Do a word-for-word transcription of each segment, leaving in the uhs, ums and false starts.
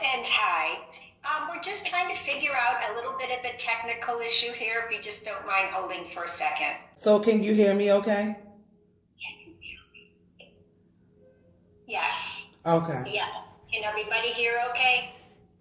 and Ty. Um, we're just trying to figure out a little bit of a technical issue here, if you just don't mind holding for a second. So can you hear me okay? Yes. Okay. Yes. Can everybody hear okay?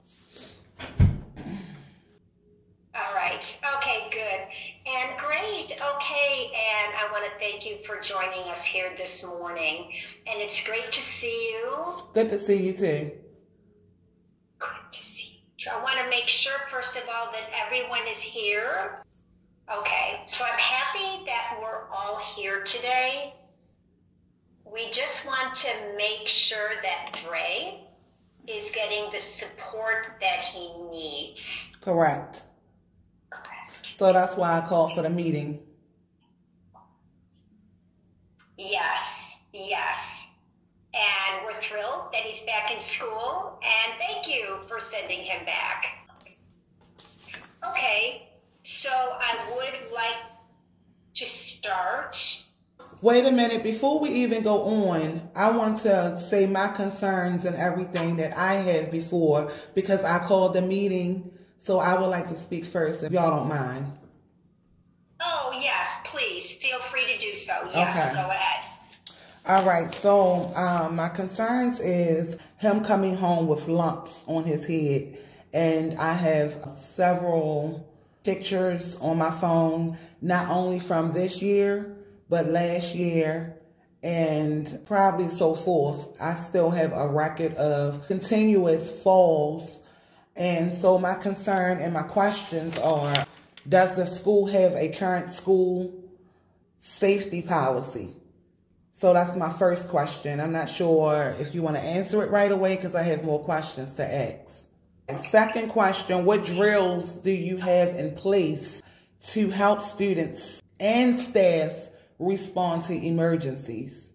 All right. Okay, good. And great. Okay. And I want to thank you for joining us here this morning. And it's great to see you. Good to see you too. Good to see you. I want to make sure, first of all, that everyone is here. Okay. So I'm happy that we're all here today. We just want to make sure that Dre is getting the support that he needs. Correct. Correct. So that's why I called for the meeting. Yes, yes. And we're thrilled that he's back in school, and thank you for sending him back. Okay, so I would like to start. Wait a minute, before we even go on, I want to say my concerns and everything that I had before, because I called the meeting, so I would like to speak first, if y'all don't mind. Oh, yes, please, feel free to do so. Yes, okay. Go ahead. All right, so um, my concerns is him coming home with lumps on his head, and I have several pictures on my phone, not only from this year, but last year, and probably so forth. I still have a record of continuous falls. And so my concern and my questions are, does the school have a current school safety policy? So that's my first question. I'm not sure if you want to answer it right away, because I have more questions to ask. And second question, what drills do you have in place to help students and staff respond to emergencies?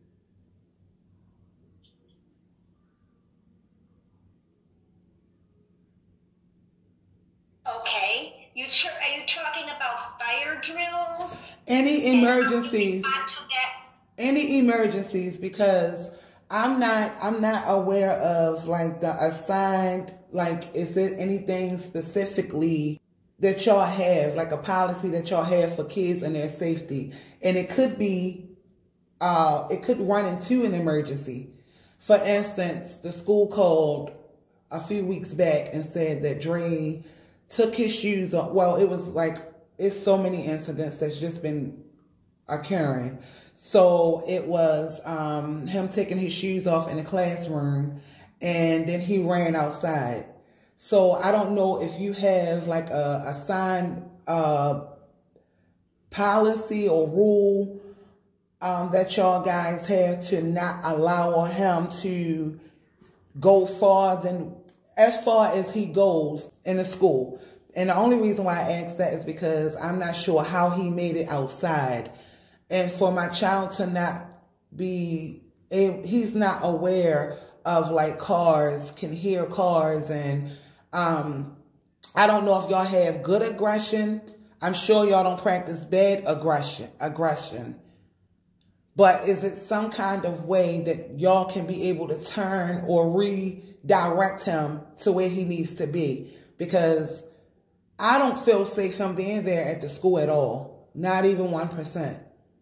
Okay, you are you talking about fire drills? Any emergencies? Any emergencies, because I'm not I'm not aware of like the assigned, like, is there anything specifically that y'all have, like a policy that y'all have for kids and their safety? And it could be, uh, it could run into an emergency. For instance, the school called a few weeks back and said that Dre took his shoes off. Well, it was like, it's so many incidents that's just been occurring. So it was um, him taking his shoes off in the classroom, and then he ran outside. So I don't know if you have like a assigned uh, policy or rule um, that y'all guys have to not allow him to go far than as far as he goes in the school. And the only reason why I asked that is because I'm not sure how he made it outside. And for my child to not be, he's not aware of like cars, can hear cars, and um, I don't know if y'all have good aggression. I'm sure y'all don't practice bad aggression, aggression. But is it some kind of way that y'all can be able to turn or redirect him to where he needs to be? Because I don't feel safe him being there at the school at all. Not even one percent.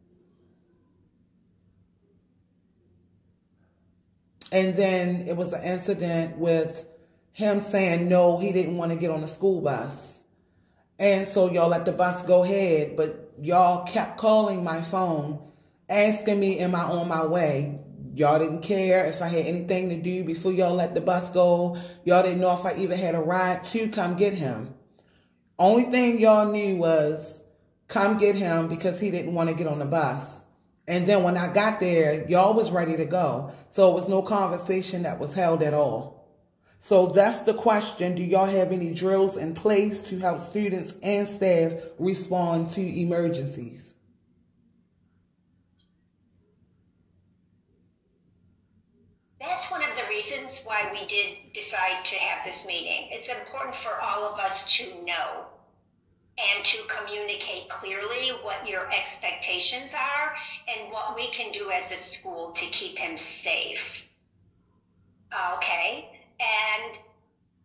And then it was an incident with him saying no, he didn't want to get on the school bus. And so y'all let the bus go ahead, but y'all kept calling my phone, asking me, am I on my way? Y'all didn't care if I had anything to do before y'all let the bus go. Y'all didn't know if I even had a ride to come get him. Only thing y'all knew was come get him because he didn't want to get on the bus. And then when I got there, y'all was ready to go. So it was no conversation that was held at all. So that's the question. Do y'all have any drills in place to help students and staff respond to emergencies? That's one of the reasons why we did decide to have this meeting. It's important for all of us to know and to communicate clearly what your expectations are and what we can do as a school to keep him safe. Okay, and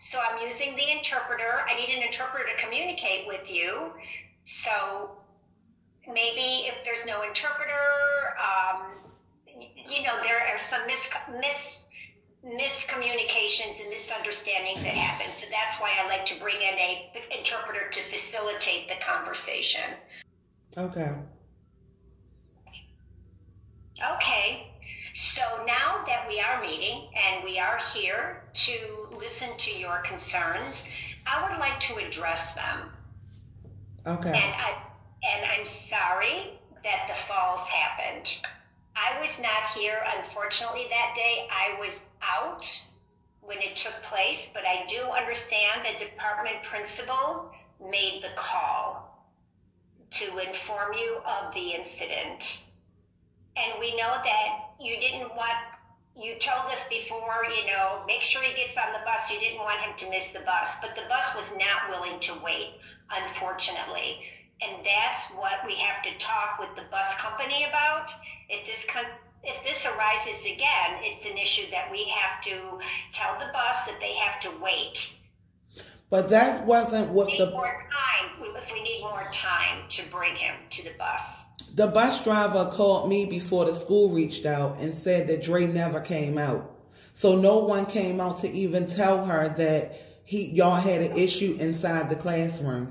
So I'm using the interpreter. I need an interpreter to communicate with you. So maybe if there's no interpreter, um, you know, there are some mis, mis miscommunications and misunderstandings that happen. So that's why I like to bring in a interpreter to facilitate the conversation. Okay. Okay. So now that we are meeting and we are here to listen to your concerns, I would like to address them. Okay. And I and I'm sorry that the falls happened. I was not here, unfortunately, that day. I was out when it took place, but I do understand the department principal made the call to inform you of the incident. And we know that you didn't want, you told us before, you know, make sure he gets on the bus. You didn't want him to miss the bus, but the bus was not willing to wait, unfortunately. And that's what we have to talk with the bus company about. If this if this arises again, it's an issue that we have to tell the bus that they have to wait. But that wasn't what we the... need more time, if we need more time to bring him to the bus. The bus driver called me before the school reached out and said that Dre never came out. So no one came out to even tell her that he y'all had an issue inside the classroom.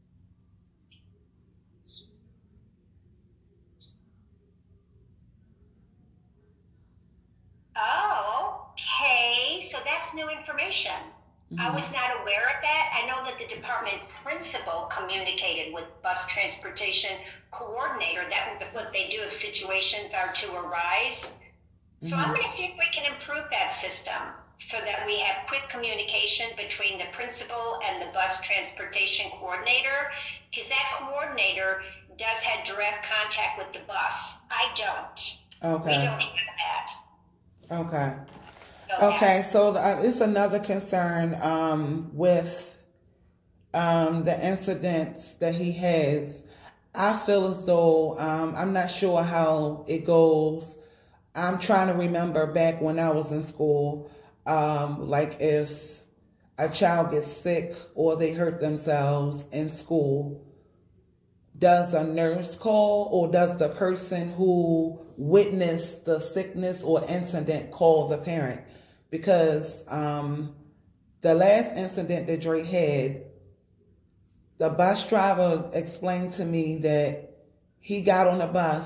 Oh, okay. So that's new information. Mm-hmm. I was not aware of that. I know that the department principal communicated with bus transportation coordinator. That was what they do if situations are to arise. So mm-hmm. I'm going to see if we can improve that system so that we have quick communication between the principal and the bus transportation coordinator, because that coordinator does have direct contact with the bus. I don't. Okay. We don't have that. Okay. Okay, so uh, it's another concern um, with um, the incidents that he has. I feel as though, um, I'm not sure how it goes. I'm trying to remember back when I was in school, um, like if a child gets sick or they hurt themselves in school, does a nurse call or does the person who witnessed the sickness or incident call the parent? Because um, the last incident that Dre had, the bus driver explained to me that he got on the bus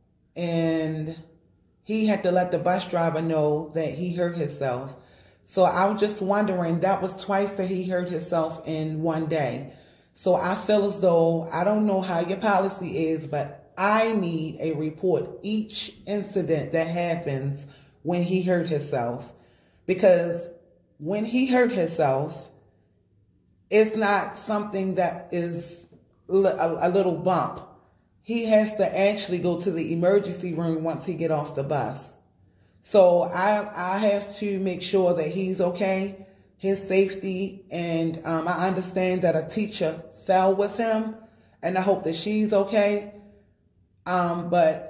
and he had to let the bus driver know that he hurt himself. So I was just wondering, that was twice that he hurt himself in one day. So I feel as though, I don't know how your policy is, but I need a report each incident that happens when he hurt himself. Because when he hurt himself, it's not something that is a, a little bump. He has to actually go to the emergency room once he get off the bus. So I, I have to make sure that he's okay, his safety, and um, I understand that a teacher fell with him, and I hope that she's okay. Um, but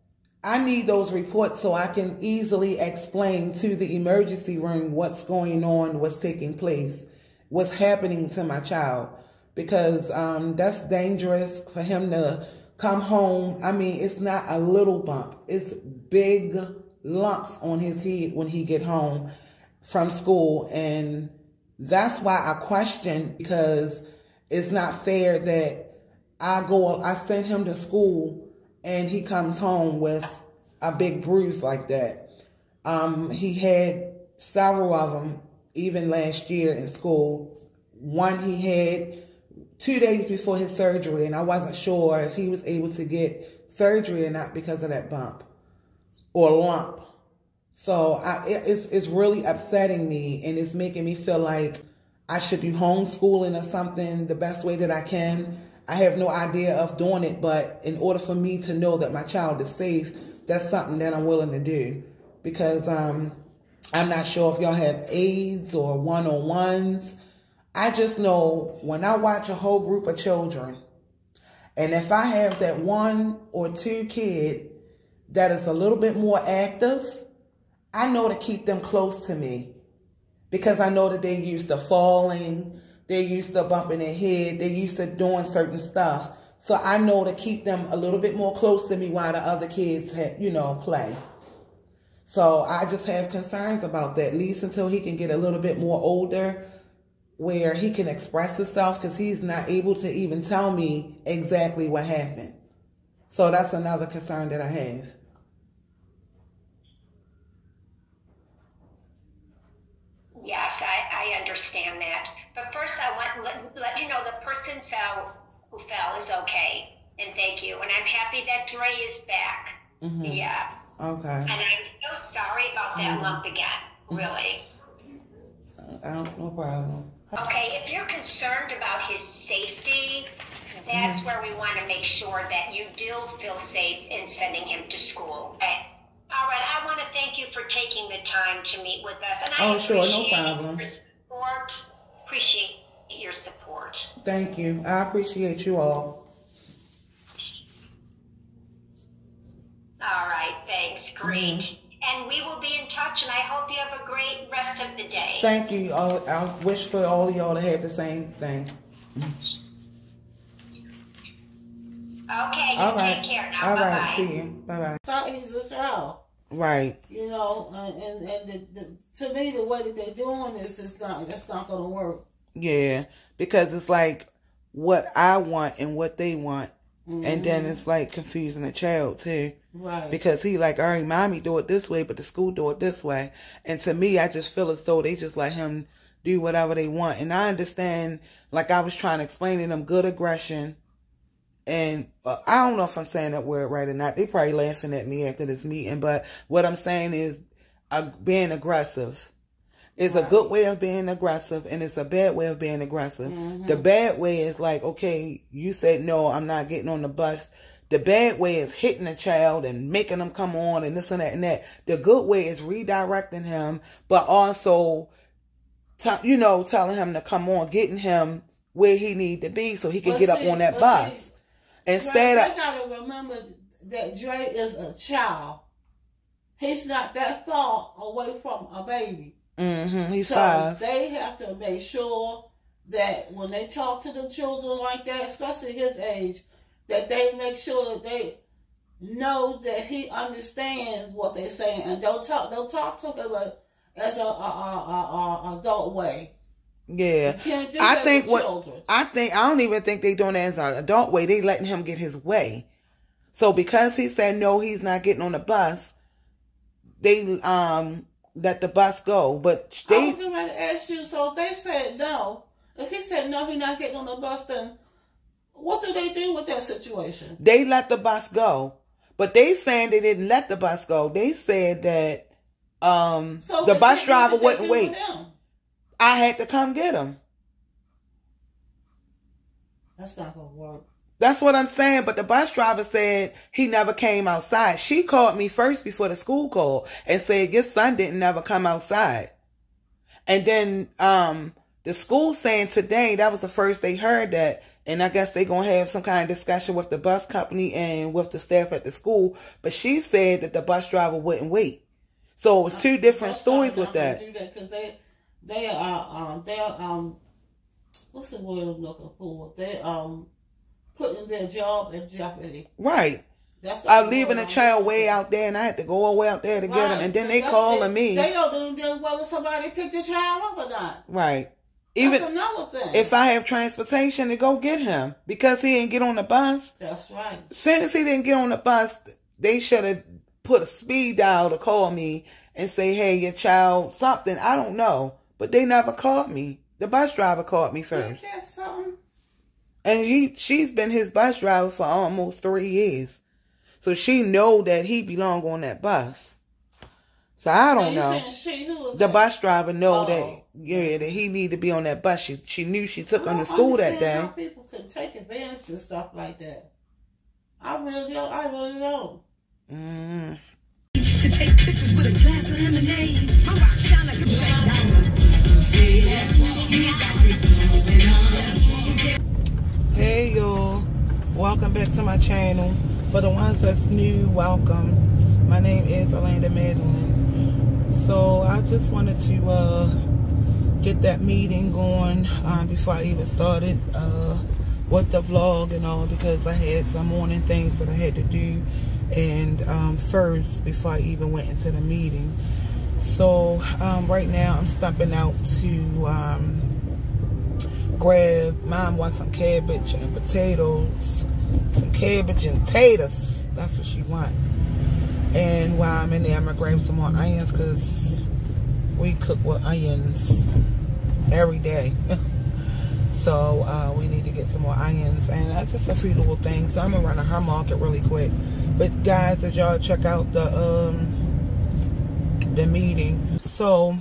I need those reports so I can easily explain to the emergency room what's going on, what's taking place, what's happening to my child. Because um, that's dangerous for him to come home. I mean, it's not a little bump. It's big lumps on his head when he get home from school. And that's why I question, because it's not fair that I go, I send him to school and he comes home with a big bruise like that. Um, he had several of them, even last year in school. One he had two days before his surgery, and I wasn't sure if he was able to get surgery or not because of that bump or lump. So I, it's, it's really upsetting me, and it's making me feel like I should be homeschooling or something the best way that I can. I have no idea of doing it, but in order for me to know that my child is safe, that's something that I'm willing to do. Because um, I'm not sure if y'all have aides or one-on-ones. I just know when I watch a whole group of children, and if I have that one or two kid that is a little bit more active, I know to keep them close to me. because I know that they used to falling, they used to bumping their head, they used to doing certain stuff. So I know to keep them a little bit more close to me while the other kids, had, you know, play. So I just have concerns about that, at least until he can get a little bit more older, where he can express himself, because he's not able to even tell me exactly what happened. So that's another concern that I have. Yes, I, I understand that. But first I want to let, let you know the person fell who fell is okay. And thank you. And I'm happy that Dre is back. Mm-hmm. Yes. Okay. And I'm so sorry about that mm-hmm. lump again. Really. I don't, no problem. Okay, if you're concerned about his safety, that's mm-hmm. where we want to make sure that you do feel safe in sending him to school. Okay. All right, I want to thank you for taking the time to meet with us. And I oh, sure, no appreciate problem. your support. Appreciate your support. Thank you. I appreciate you all. All right, thanks. Great. Mm-hmm. And we will be in touch, and I hope you have a great rest of the day. Thank you. I, I wish for all of y'all to have the same thing. Okay, you all right. take care now. All Bye-bye. right, see you. Bye-bye. So he's a child. Right. You know, and, and, and the, the, to me, the way that they're doing this is not, that's not going to work. Yeah, because it's like what I want and what they want. Mm-hmm. And then it's like confusing the child too. Right. Because he like, all right, mommy do it this way, but the school do it this way. And to me, I just feel as though they just let him do whatever they want. And I understand, like I was trying to explain to them, good aggression. And uh, I don't know if I'm saying that word right or not. They probably laughing at me after this meeting. But what I'm saying is uh, being aggressive. It's right. a good way of being aggressive, and it's a bad way of being aggressive. Mm-hmm. The bad way is like, okay, you said, no, I'm not getting on the bus. The bad way is hitting a child and making them come on and this and that and that. The good way is redirecting him, but also, you know, telling him to come on, getting him where he need to be so he can but get see, up on that bus. See, Instead Dre, of... you got to remember that Dre is a child. He's not that far away from a baby. Mm-hmm. He's so five. They have to make sure that when they talk to the children like that, especially his age, that they make sure that they know that he understands what they're saying, and don't talk. Don't talk to him as a, a, a, a, a adult way. Yeah, you can't do I that think with what children. I think I don't even think they doing that as an adult way. They letting him get his way. So because he said no, he's not getting on the bus. They um. let the bus go, but they... I was going to ask you, so if they said no, if he said no, he's not getting on the bus, then what do they do with that situation? They let the bus go, but they saying they didn't let the bus go. They said that um, so the bus driver what wouldn't wait. I had to come get him. That's not going to work. That's what I'm saying. But the bus driver said he never came outside. She called me first before the school called and said, your son didn't never come outside. And then um, the school saying today, that was the first they heard that. And I guess they're going to have some kind of discussion with the bus company and with the staff at the school. But she said that the bus driver wouldn't wait. So it was two different bus stories with that. Do that because they, they are, um, they're, um, what's the word I'm looking for? They, um, putting their job in jeopardy. Right. That's I was leaving a child way out there, and I had to go all the way out there to right. get him. And then they calling it, me. They don't know whether somebody picked the child up or not. Right. Even That's another thing. If I have transportation to go get him, because he didn't get on the bus. That's right. Since he didn't get on the bus, they should have put a speed dial to call me and say, hey, your child, something. I don't know. But they never called me. The bus driver called me first. Ain't that something? And he, she's been his bus driver for almost three years. So she know that he belong on that bus. So I don't know. She, who was the that? bus driver know oh. that, yeah, that he need to be on that bus. She, she knew she took I him to school that day. How people can take advantage of stuff like that. I really don't. I really don't. Mm. To take pictures with a glass of lemonade. My rock shine like a shine. Hey y'all, welcome back to my channel. For the ones that's new, welcome. My name is Orlando Madeline. So I just wanted to uh, get that meeting going um, before I even started uh, with the vlog and all, because I had some morning things that I had to do and um, first before I even went into the meeting. So um, right now I'm stepping out to um, grab, Mom wants some cabbage and potatoes, some cabbage and taters, that's what she wants. And while I'm in there, I'm gonna grab some more onions, because we cook with onions every day. So uh, we need to get some more onions, and that's just a few little things. So I'm gonna run to her market really quick. But guys, did y'all check out the um, the meeting? So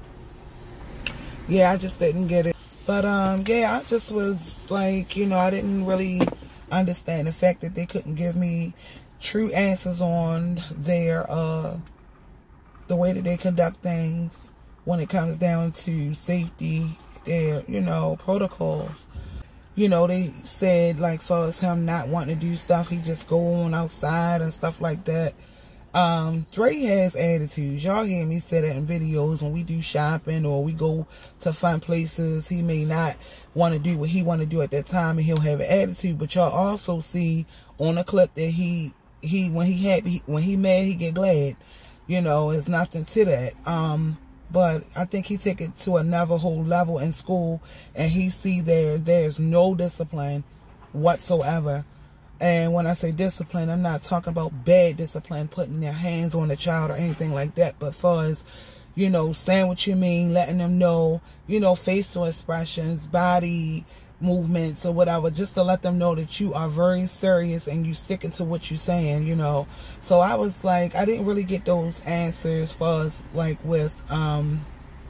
yeah, I just didn't get it. But um, yeah, I just was like, you know, I didn't really understand the fact that they couldn't give me true answers on their uh, the way that they conduct things when it comes down to safety, their, you know, protocols. You know, they said, like, for us, him not wanting to do stuff, he just go on outside and stuff like that. Um, Dre has attitudes. Y'all hear me say that in videos when we do shopping or we go to fun places. He may not want to do what he want to do at that time, and he'll have an attitude. But y'all also see on a clip that he he when he happy, when he mad, he get glad. You know, it's nothing to that. Um, but I think he took it to another whole level in school, and he see there there's no discipline whatsoever. And when I say discipline, I'm not talking about bad discipline, putting their hands on the child or anything like that. But far as, you know, saying what you mean, letting them know, you know, facial expressions, body movements or whatever, just to let them know that you are very serious and you sticking to what you're saying, you know. So I was like, I didn't really get those answers as far as like with, um,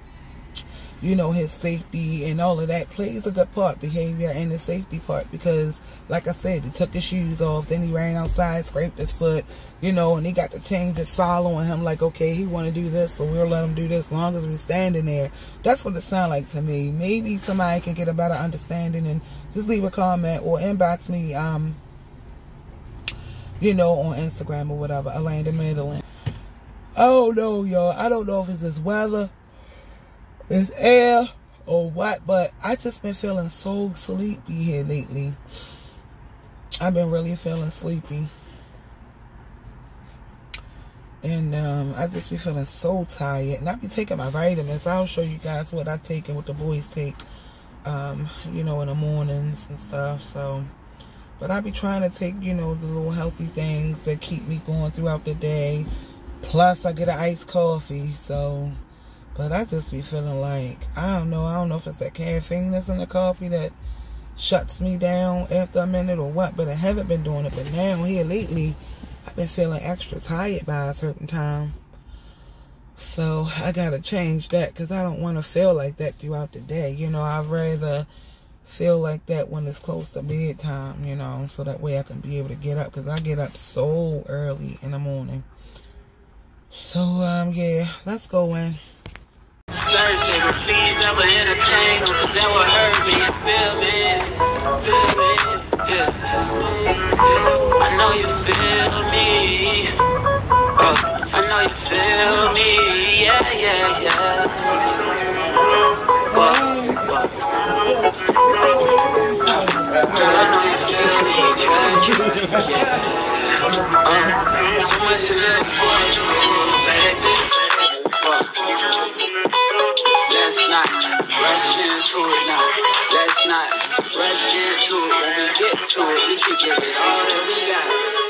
you know, his safety and all of that plays a good part, behavior and the safety part, because like I said, he took his shoes off, then he ran outside, scraped his foot, you know, and he got the team just following him like, okay, he want to do this, so we'll let him do this as long as we're standing there. That's what it sounds like to me. Maybe somebody can get a better understanding and just leave a comment or inbox me, um, you know, on Instagram or whatever, Alanda Madeline. Oh no, y'all, I don't know if it's this weather, it's air or what, but I just been feeling so sleepy here lately. I've been really feeling sleepy, and um, I just be feeling so tired, and I be taking my vitamins. I'll show you guys what I take and what the boys take, um, you know, in the mornings and stuff. So, but I be trying to take, you know, the little healthy things that keep me going throughout the day. Plus, I get an iced coffee, so. But I just be feeling like, I don't know, I don't know if it's that caffeine that's in the coffee that shuts me down after a minute or what, but I haven't been doing it. But now here lately, I've been feeling extra tired by a certain time. So I gotta change that, because I don't want to feel like that throughout the day. You know, I'd rather feel like that when it's close to bedtime, you know, so that way I can be able to get up, because I get up so early in the morning. So, um, yeah, let's go in. Thursday, but please never entertain them, cause that would hurt me, you feel me? Feel me? Yeah. Yeah. I know you feel me. Oh, I know you feel me. Yeah, yeah, yeah. What? What? Girl, I know you feel me, cause you, yeah. Um, so much to live for, baby. Let's not rush into it now. Let's not rush into it. When we get to it, we can give it all that we got.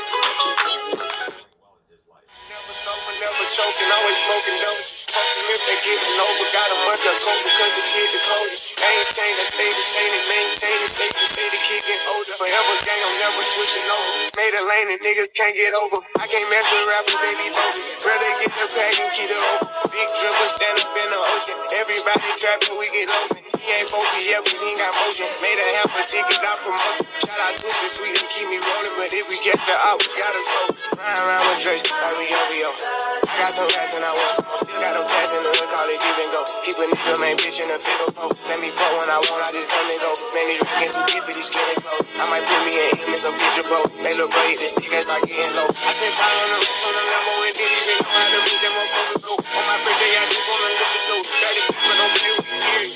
Never sober, never choking, always smoking dope. Talking if they getting over, got a month of coke because the kid the coldest. Maintain, I stay the same and maintain it. Safe to say the kid get older. Forever gang, I'm never switching over. Made a lane and niggas can't get over. I can't mess with rappers, they be bogus. Rather get the pack and keep it open. Big dribble, stand up in the ocean. Everybody trapping, we get open. He ain't focused yet, but he ain't got motion. Made a half a ticket, not promotion. Shout out Switch and Sweet and keep me rolling. But if we get the out, we gotta slow. Ride around with Drake, like we O V O. I got some rats and I want some. Still got them pass in the hood, call it give and go. Keep a nigga, man, bitch in a figure four. Let me fuck when I want, I just come and go. Man, these niggas who deep for these skin and clothes. I might put me in him in some picture boat. They look great, this nigga start getting low. I spent time on the roots on the Lambo and didn't even know how to beat them motherfuckers go. On my birthday, I just wanna look at those. thirty people don't believe we here.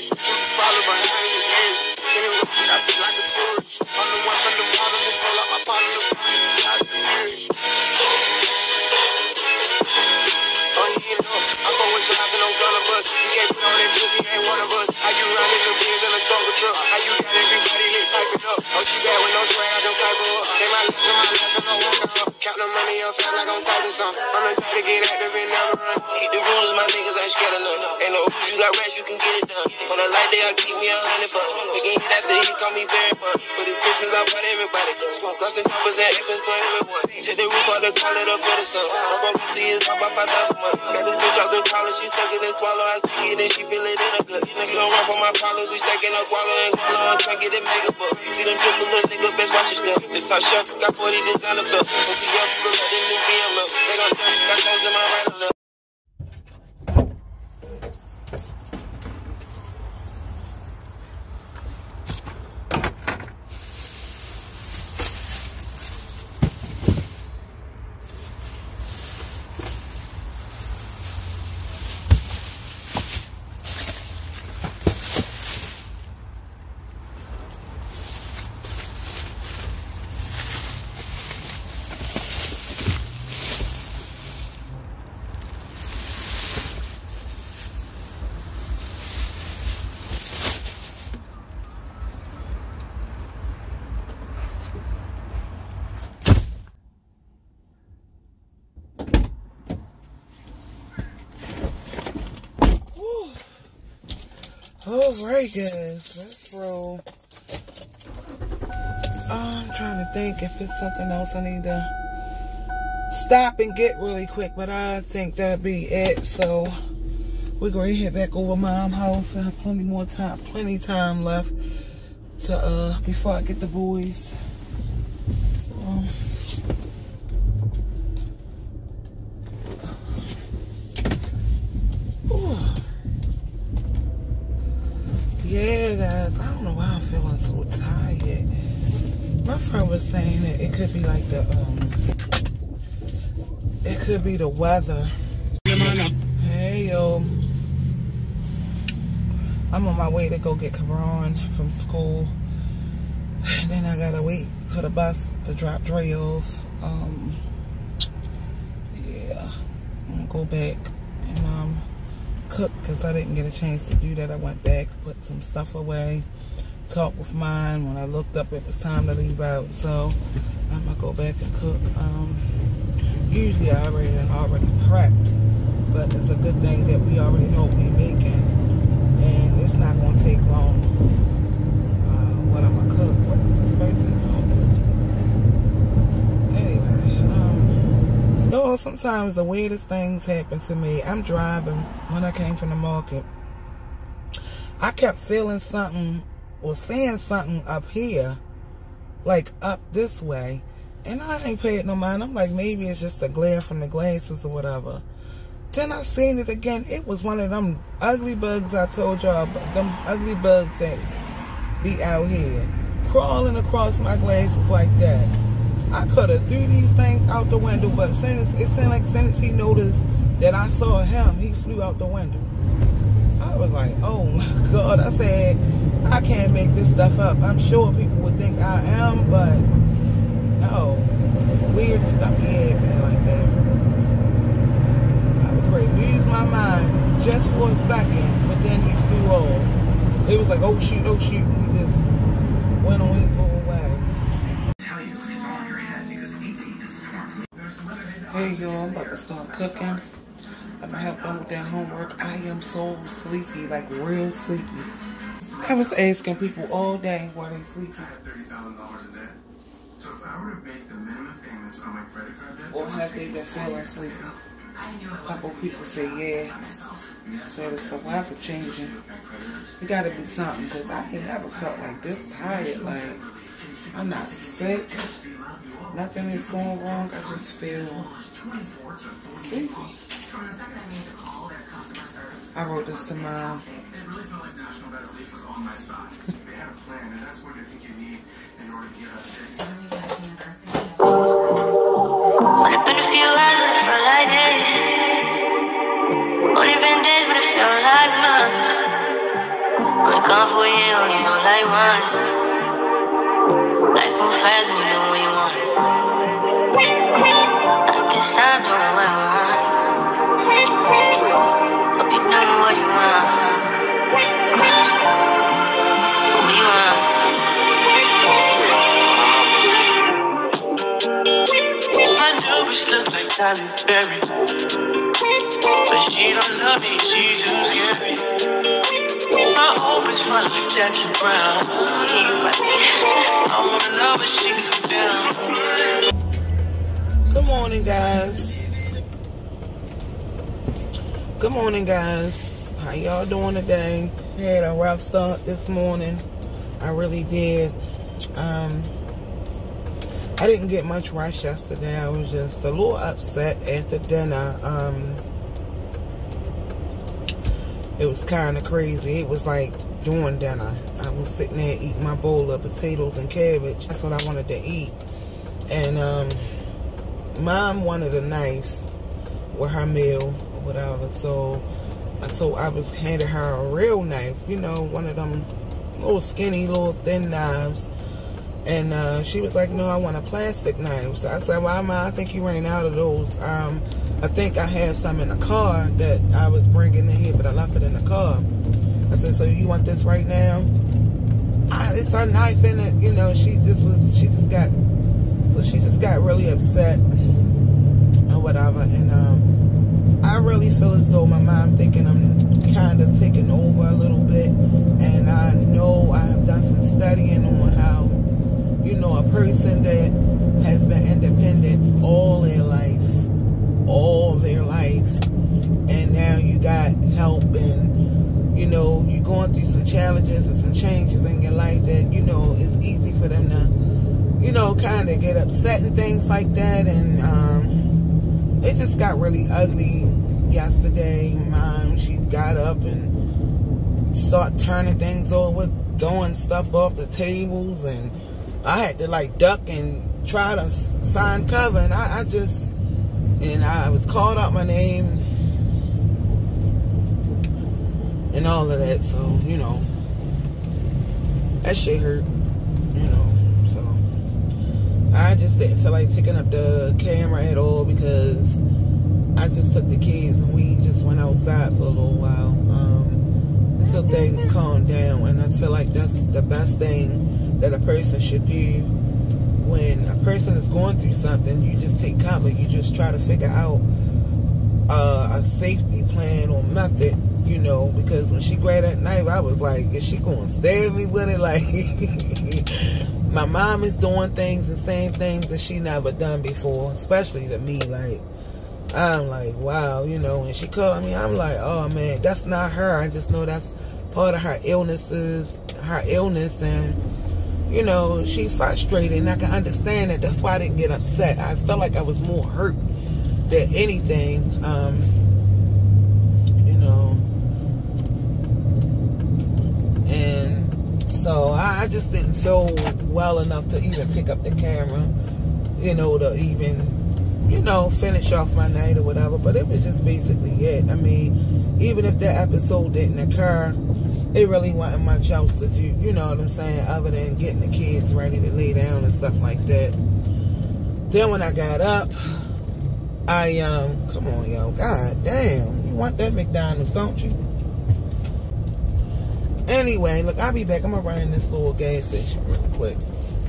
can't put on that drip, he ain't one of us. How you riding the Benz in a Tonka truck? How you got everybody lit piping up? Oh, you bad with no swag, I don't type her up. They my lips and my lips, I don't walk her up. Count the money up, feel like I'm typing something. I'm the type to get active and never run. Eat the rules, my niggas ain't scared of none. Ain't no rules, you got rats, you can get it done. On a light day, I keep me a hundred bucks. Again, after he call me very fun. For the Christmas, I brought everybody. Smoke guns and numbers and infants for everyone. Take the roof out the call it up for the sun. I'm broke to see it pop by five thousand months. Got the bitch out the collar, she suck it and swallow. I stick it and she feel it in her gut. Nigga don't rap on my collar, we second up, swallow and swallow. I'm trying to get it mega buck. See them triple little nigga, best watch your step. The top shelf, got forty designer belts. And see y'all people let the new B M up. They gon' dance, got clothes in my right and left. Alright guys, let's roll. Oh, I'm trying to think if it's something else I need to stop and get really quick, but I think that'd be it. So we're going to head back over Mom's house. I have plenty more time, plenty time left to uh before I get the boys. So yeah, guys, I don't know why I'm feeling so tired. My friend was saying that it could be like the, um, it could be the weather. Hey, yo. I'm on my way to go get Karan from school. And then I gotta wait for the bus to drop Dre off. Um, yeah, I'm gonna go back and, um, cook because I didn't get a chance to do that. I went back, put some stuff away, talked with mine. When I looked up, it was time to leave out, so I'm gonna go back and cook. Um, usually I already already prepped, but it's a good thing that we already know what we're making, and it's not gonna take long. Uh, what I'm gonna cook? What is this person doing? Anyway, um, yo, sometimes the weirdest things happen to me. I'm driving when I came from the market. I kept feeling something or seeing something up here, like up this way, and I ain't paid no mind. I'm like, maybe it's just the glare from the glasses or whatever. Then I seen it again. It was one of them ugly bugs I told y'all, them ugly bugs that be out here crawling across my glasses like that. I could have threw these things out the window, but as soon as it seemed like as soon as he noticed that I saw him, he flew out the window. I was like, oh my God. I said, I can't make this stuff up. I'm sure people would think I am, but no. Weird stuff be happening like that. I was ready to lose my mind just for a second, but then he flew off. It was like, oh shoot, oh shoot. He just went on his little way. Hey y'all, I'm about to start cooking. I'm gonna help them with their homework. I am so sleepy, like real sleepy. I was asking people all day why they sleepy. I had thirty thousand dollars in debt. So if I were to make the minimum payments on my credit card debt, or have they been feeling sleepy? A couple people say yeah. So it's the weather changing. It gotta be something, because I ain't never felt like this tired. Like, I'm not sick. Nothing is going wrong. I just feel sleepy. I wrote this to Mom. It really felt like National Better Relief was on my side. They had a plan, and that's what I think you need in order to get out of debt. Only been a few hours, but it felt like days. Only been days, but it felt like months. Been gone for a year, only know like once. Life move fast when you know what you want. I guess I'm doing what I want. Hope you know what you want? What you want? My new bitch look like Tyler Berry, but she don't love me, she too scary. My old bitch fun like Jackie Brown. I wanna love her, she too down. Good morning, guys. Good morning, guys. How y'all doing today? Had a rough start this morning. I really did. Um, I didn't get much rest yesterday. I was just a little upset after dinner. Um, it was kind of crazy. It was like doing dinner. I was sitting there eating my bowl of potatoes and cabbage. That's what I wanted to eat. And um, Mom wanted a knife with her meal or whatever. So, so I was handing her a real knife. You know, one of them little skinny, little thin knives. And uh, she was like, no, I want a plastic knife. So I said, well, Ma, I think you ran out of those. Um, I think I have some in the car that I was bringing in here, but I left it in the car. I said, so you want this right now? I, it's a knife in it. You know, she just was, she just got, so she just got really upset or whatever. And um, I really feel as though my mom thinking I'm kind of taking over a little bit. And I know I have done some studying on how, you know, a person that has been independent all their life, all their life, and now you got help, and, you know, you're going through some challenges and some changes in your life that, you know, it's easy for them to, you know, kind of get upset and things like that. And um, it just got really ugly yesterday. Mom, she got up and started turning things over, throwing stuff off the tables, and I had to like duck and try to find cover, and I, I just, and I was called out my name and all of that. So, you know, that shit hurt, you know. So I just didn't feel like picking up the camera at all, because I just took the kids and we just went outside for a little while um, until things calmed down. And I feel like that's the best thing that a person should do when a person is going through something. You just take cover. You just try to figure out uh, a safety plan or method, you know, because when she grabbed that knife, I was like, is she going to stab me with it? Like, my mom is doing things and saying things that she never done before, especially to me. Like, I'm like, wow, you know, when she called me, I'm like, oh man, that's not her. I just know that's part of her illnesses, her illness, and you know, she frustrated, and I can understand it. That's why I didn't get upset. I felt like I was more hurt than anything, um, you know. And so I, I just didn't feel well enough to even pick up the camera, you know, to even, you know, finish off my night or whatever. But it was just basically it. I mean, even if that episode didn't occur, it really wasn't much else to do, you know what I'm saying, other than getting the kids ready to lay down and stuff like that. Then when I got up, I, um, come on, yo, god damn, you want that McDonald's, don't you? Anyway, look, I'll be back. I'm gonna run in this little gas station real quick.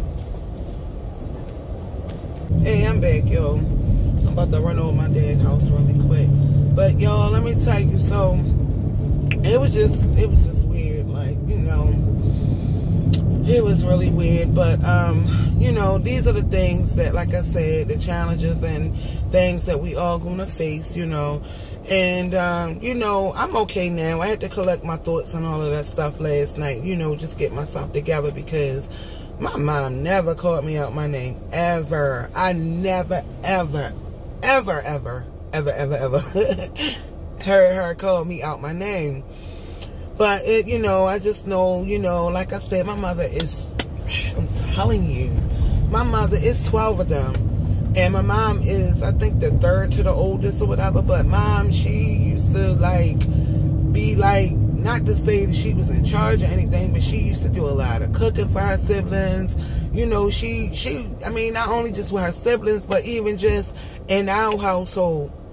Hey, I'm back, yo. I'm about to run over my dad's house really quick. But, y'all, let me tell you, so, it was just, it was just weird, like, you know, it was really weird. But um you know, these are the things that, like I said, the challenges and things that we all gonna face, you know. And um you know, I'm okay now. I had to collect my thoughts and all of that stuff last night, you know, just get myself together, because my mom never called me out my name, ever. I never ever ever ever ever ever ever heard her call me out my name. But, it, you know, I just know, you know, like I said, my mother is, I'm telling you, my mother is twelve of them. And my mom is, I think, the third to the oldest or whatever. But mom, she used to, like, be like, not to say that she was in charge or anything, but she used to do a lot of cooking for her siblings. You know, she, she, I mean, not only just with her siblings, but even just in our household.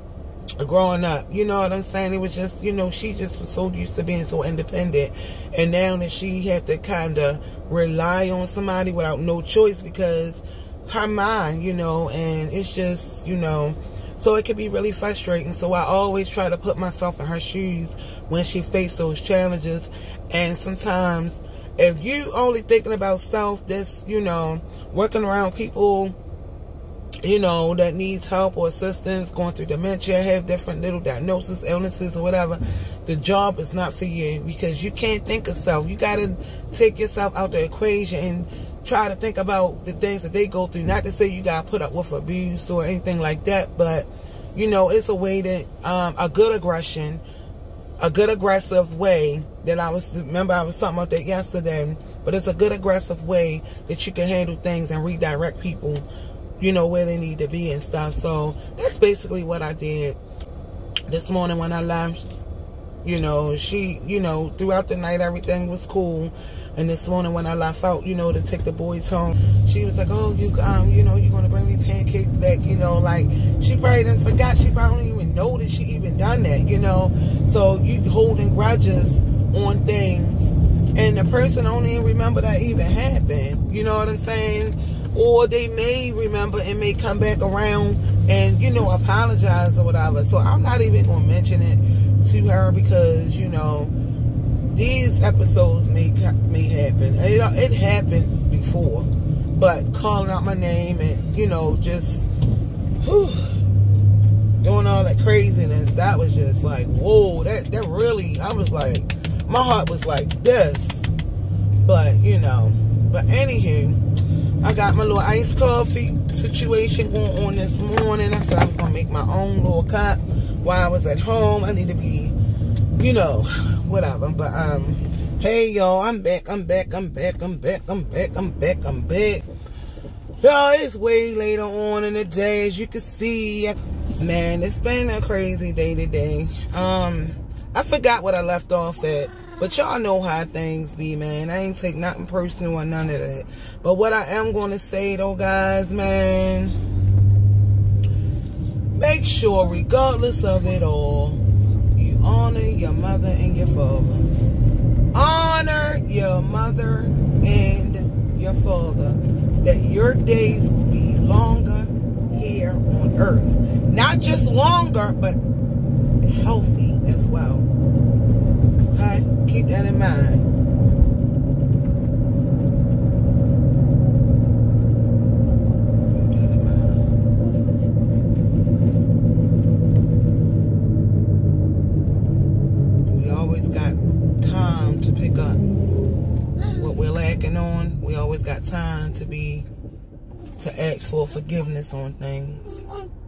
growing up, you know what I'm saying? It was just, you know, she just was so used to being so independent, and now that she had to kind of rely on somebody without no choice because her mind, you know, and it's just, you know, so it could be really frustrating. So I always try to put myself in her shoes when she faced those challenges. And sometimes if you only thinking about self, that's, you know, working around people, you know, that needs help or assistance, going through dementia, have different little diagnoses, illnesses, or whatever, the job is not for you, because you can't think of self. You got to take yourself out the equation and try to think about the things that they go through. Not to say you got to put up with abuse or anything like that, but, you know, it's a way that, um, a good aggression, a good aggressive way that I was, remember I was talking about that yesterday, but it's a good aggressive way that you can handle things and redirect people, you know, where they need to be and stuff. So that's basically what I did this morning when I left. You know, she, you know, throughout the night everything was cool, and this morning when I left out, you know, to take the boys home, she was like, oh, you um you know, you're gonna bring me pancakes back, you know, like she probably didn't forgot, she probably don't even know that she even done that, you know. So you holding grudges on things, and the person don't even remember that even happened, you know what I'm saying? Or they may remember and may come back around and, you know, apologize or whatever. So I'm not even going to mention it to her because, you know, these episodes may may happen. It, it happened before. But calling out my name and, you know, just whew, doing all that craziness, that was just like, whoa, that, that really, I was like, my heart was like this. But, you know, but anywho, I got my little iced coffee situation going on this morning. I said I was going to make my own little cup while I was at home. I need to be, you know, whatever. But, um, hey, y'all, I'm back, I'm back, I'm back, I'm back, I'm back, I'm back, I'm back. Y'all, it's way later on in the day, as you can see. Man, it's been a crazy day today. Um, I forgot what I left off at. But y'all know how things be, man. I ain't take nothing personal or none of that. But what I am going to say, though, guys, man, make sure, regardless of it all, you honor your mother and your father. Honor your mother and your father. That your days will be longer here on earth. Not just longer, but healthy as well. Okay? Keep that in mind. Keep that in mind. We always got time to pick up what we're lacking on. We always got time to be, to ask for forgiveness on things.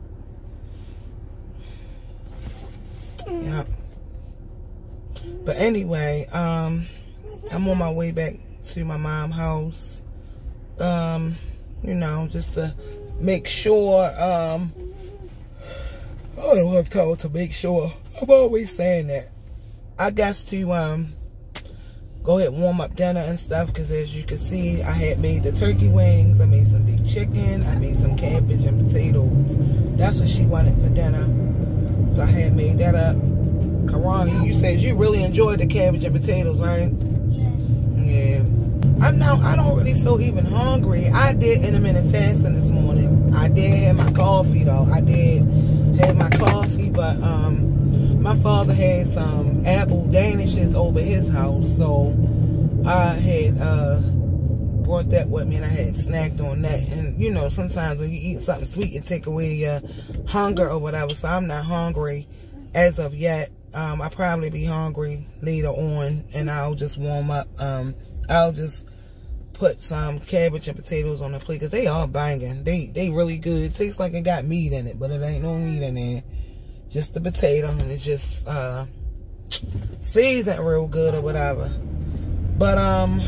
Yep. But anyway, um, I'm on my way back to my mom's house, um, you know, just to make sure, um, I don't know what I'm told to make sure. I'm always saying that. I got to, um, go ahead and warm up dinner and stuff, because as you can see, I had made the turkey wings, I made some big chicken, I made some cabbage and potatoes. That's what she wanted for dinner. So I had made that up. Karan, you said you really enjoyed the cabbage and potatoes, right? Yes. Yeah. I'm now, I don't really feel even hungry. I did intermittent fasting this morning. I did have my coffee, though. I did have my coffee, but um, my father had some apple danishes over his house, so I had uh, brought that with me, and I had snacked on that. And, you know, sometimes when you eat something sweet, it take away your hunger or whatever, so I'm not hungry as of yet. Um, I'll probably be hungry later on, and I'll just warm up. Um, I'll just put some cabbage and potatoes on the plate, because they are banging. They they really good. It tastes like it got meat in it, but it ain't no meat in there. Just the potato, and it just uh, seasoned real good or whatever. But um,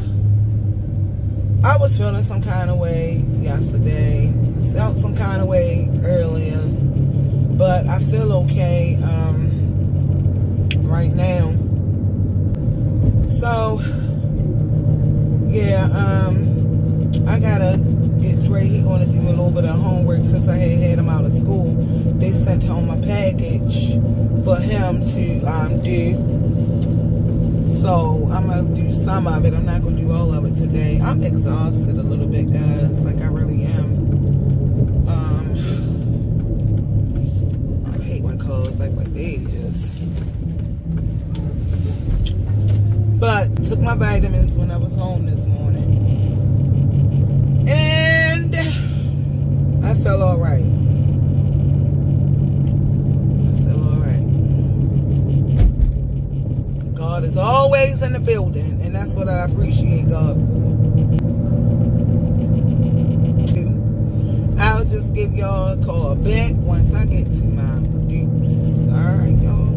I was feeling some kind of way yesterday. Felt some kind of way earlier, but I feel okay. Um, right now. So yeah, um I gotta get Dre. He gonna do a little bit of homework since I had had him out of school. They sent home my package, for him to um, do. So I'm going to do some of it. I'm not going to do all of it today. I'm exhausted a little bit, guys. Like, I really am. Um, I hate when colds like like they just. But took my vitamins when I was home this morning. And I felt all right. God is always in the building, and that's what I appreciate God for. I'll just give y'all a call back once I get to my dupes. Alright, y'all.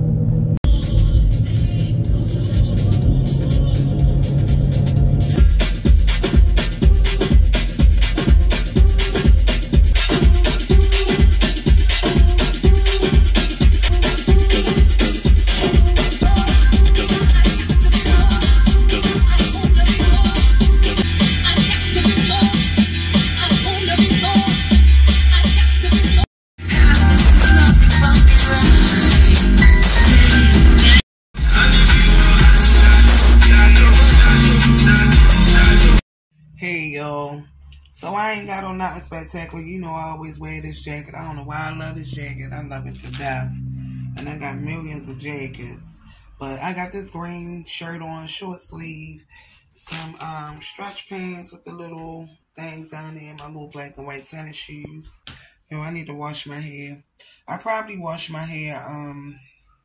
Hey y'all, so I ain't got on nothing spectacular. You know I always wear this jacket. I don't know why I love this jacket. I love it to death. And I got millions of jackets. But I got this green shirt on, short sleeve, some um, stretch pants with the little things down there, my little black and white tennis shoes. Yo, I need to wash my hair. I probably wash my hair, um,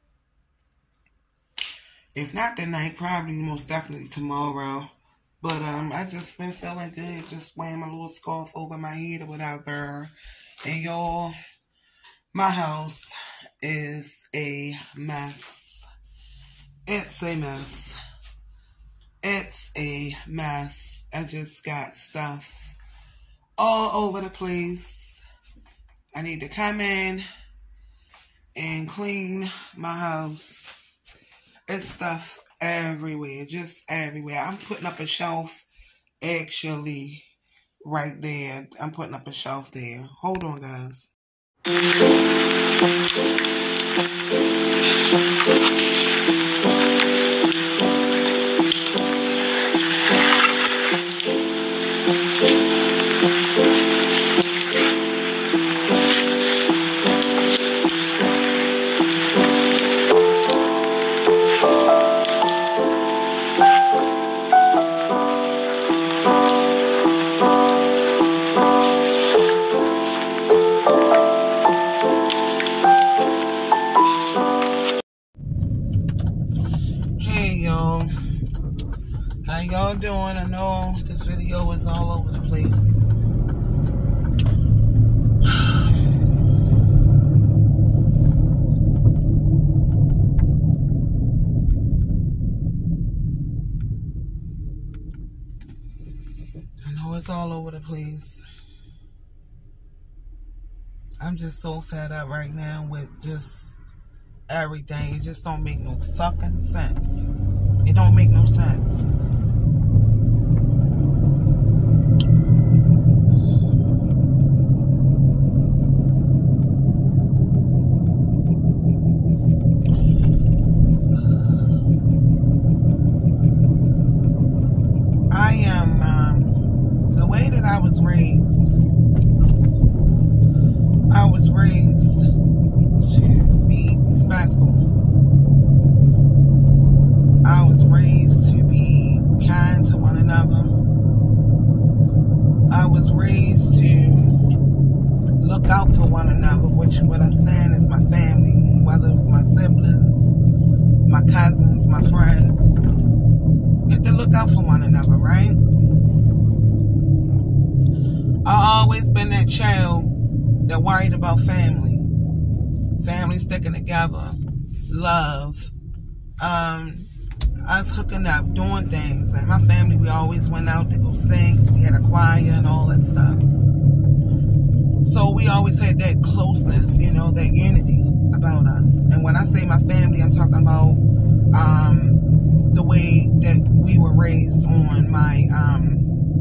if not tonight, probably most definitely tomorrow. But um, I just been feeling good, just wearing my little scarf over my head or whatever. And y'all, my house is a mess. It's a mess. It's a mess. I just got stuff all over the place. I need to come in and clean my house. It's stuff everywhere, just everywhere. I'm putting up a shelf, actually, right there. I'm putting up a shelf there. Hold on, guys. How y'all doing? I know this video is all over the place. I know it's all over the place. I'm just so fed up right now with just everything. It just don't make no fucking sense. It don't make no sense. I am, um, the way that I was raised, I was raised to be respectful. I was raised to be kind to one another. I was raised to look out for one another, which what I'm saying is my family, whether it was my siblings, my cousins, my friends. You have to look out for one another, right? I've always been that child that worried about family. Family sticking together. Love. Um, us hooking up, doing things. And my family, we always went out to go sing. We had a choir and all that stuff. So we always had that closeness, you know, that unity about us. And when I say my family, I'm talking about um, the way that we were raised on my um,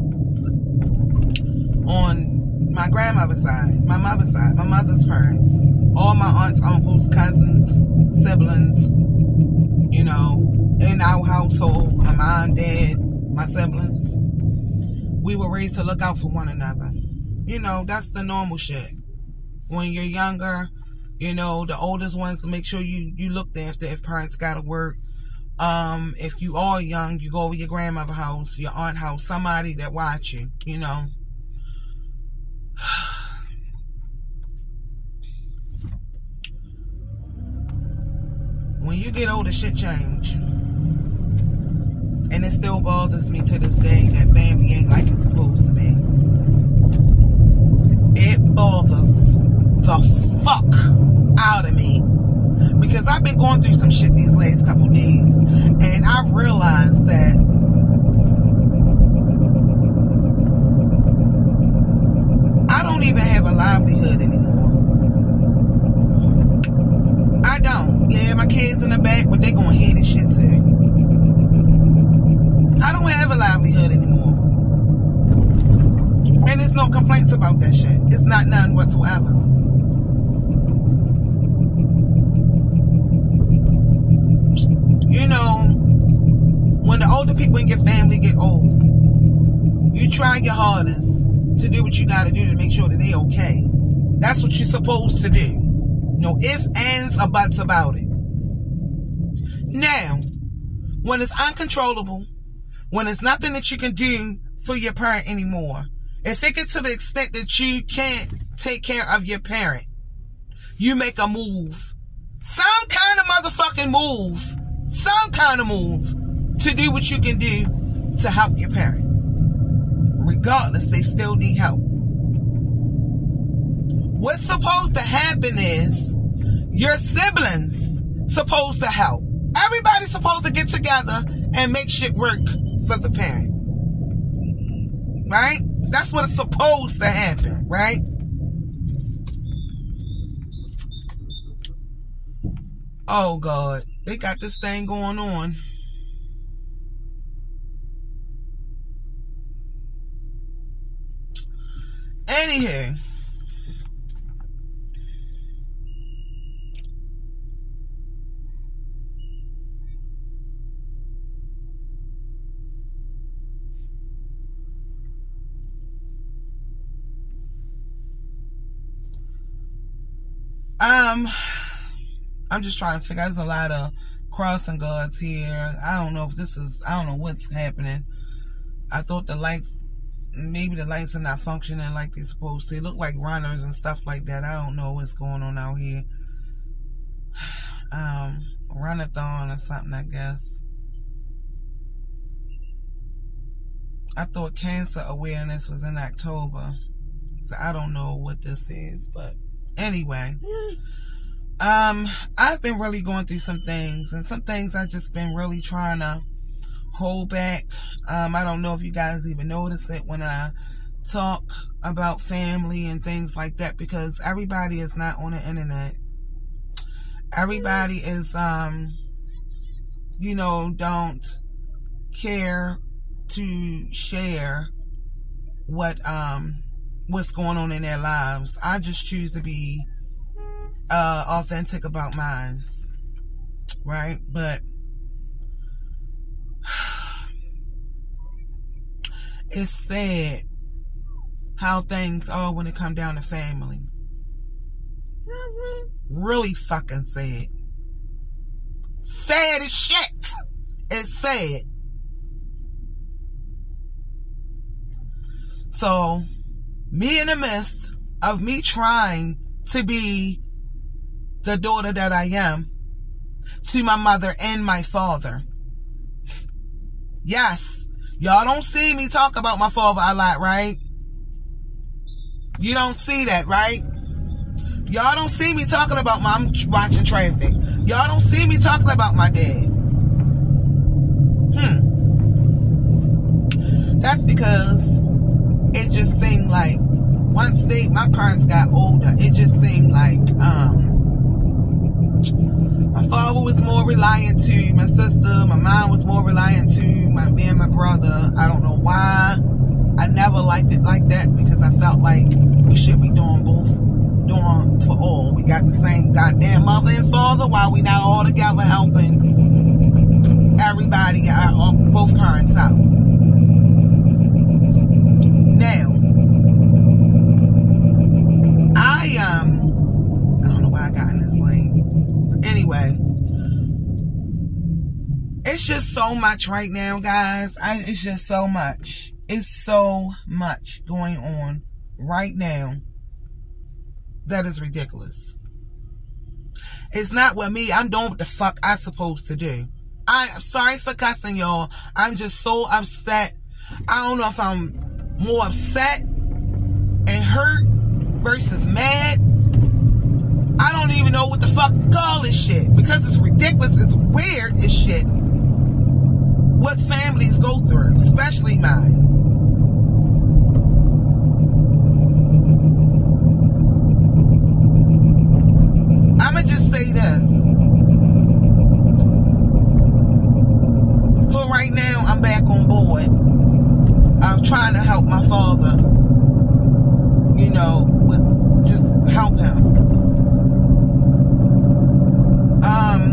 on my grandmother's side, my mother's side, my mother's parents, all my aunts, uncles, cousins, siblings, you know, in our household, my mom, dad, my siblings, we were raised to look out for one another. You know, that's the normal shit. When you're younger, you know, the oldest ones, make sure you, you look after if parents gotta work. Um, if you are young, you go over your grandmother's house, your aunt's house, somebody that watch you, you know. When you get older, shit change. And it still bothers me to this day that family ain't like it's supposed to be. It bothers the fuck out of me. Because I've been going through some shit these last couple days. And I've realized that I don't even have a livelihood anymore. I don't. Yeah, my kids in the back, but they gonna hear this shit too. I don't have a livelihood anymore. And there's no complaints about that shit. It's not none whatsoever. You know, when the older people in your family get old, you try your hardest to do what you gotta do to make sure that they okay. That's what you're supposed to do. No ifs, ands, or buts about it. Now, when it's uncontrollable, when it's nothing that you can do for your parent anymore, if it gets to the extent that you can't take care of your parent, you make a move. Some kind of motherfucking move. Some kind of move to do what you can do to help your parent. Regardless, they still need help. What's supposed to happen is your siblings supposed to help. Everybody's supposed to get together and make shit work for the parent. Right? That's what it's supposed to happen, right? Oh, God. They got this thing going on. Anywho. Um, I'm just trying to figure out, there's a lot of crossing guards here. I don't know if this is, I don't know what's happening. I thought the lights, maybe the lights are not functioning like they're supposed to. They look like runners and stuff like that. I don't know what's going on out here. Um, run-a-thon or something, I guess. I thought cancer awareness was in October. So I don't know what this is, but anyway. Um, I've been really going through some things, and some things I've just been really trying to hold back. Um, I don't know if you guys even notice it when I talk about family and things like that, because everybody is not on the internet. Everybody is, um, you know, don't care to share what, um, what's going on in their lives. I just choose to be uh, authentic about mine, right? But it's sad how things are when it come down to family. Really fucking sad. Sad as shit. It's sad. So, me in the midst of me trying to be the daughter that I am to my mother and my father. Yes, y'all don't see me talk about my father a lot, right? You don't see that, right? Y'all don't see me talking about mom watching traffic. Y'all don't see me talking about my dad. Hmm. That's because it just seemed like once they, my parents got older, it just seemed like um, my father was more reliant to my sister. My mom was more reliant to my, me and my brother. I don't know why. I never liked it like that because I felt like we should be doing both, doing for all. We got the same goddamn mother and father? Why are we not all together helping everybody, uh, both parents out? Now, I, um, I don't know why I got in this lane. Anyway, it's just so much right now, guys. I, it's just so much. It's so much going on right now that is ridiculous. It's not with me. I'm doing what the fuck I'm supposed to do. I'm sorry for cussing, y'all. I'm just so upset. I don't know if I'm more upset and hurt versus mad. I don't even know what the fuck to call this shit because it's ridiculous. It's weird as shit what families go through, especially mine. I'ma just say this. For right now, I'm back on board. I'm trying to help my father, you know, with just help him. Um,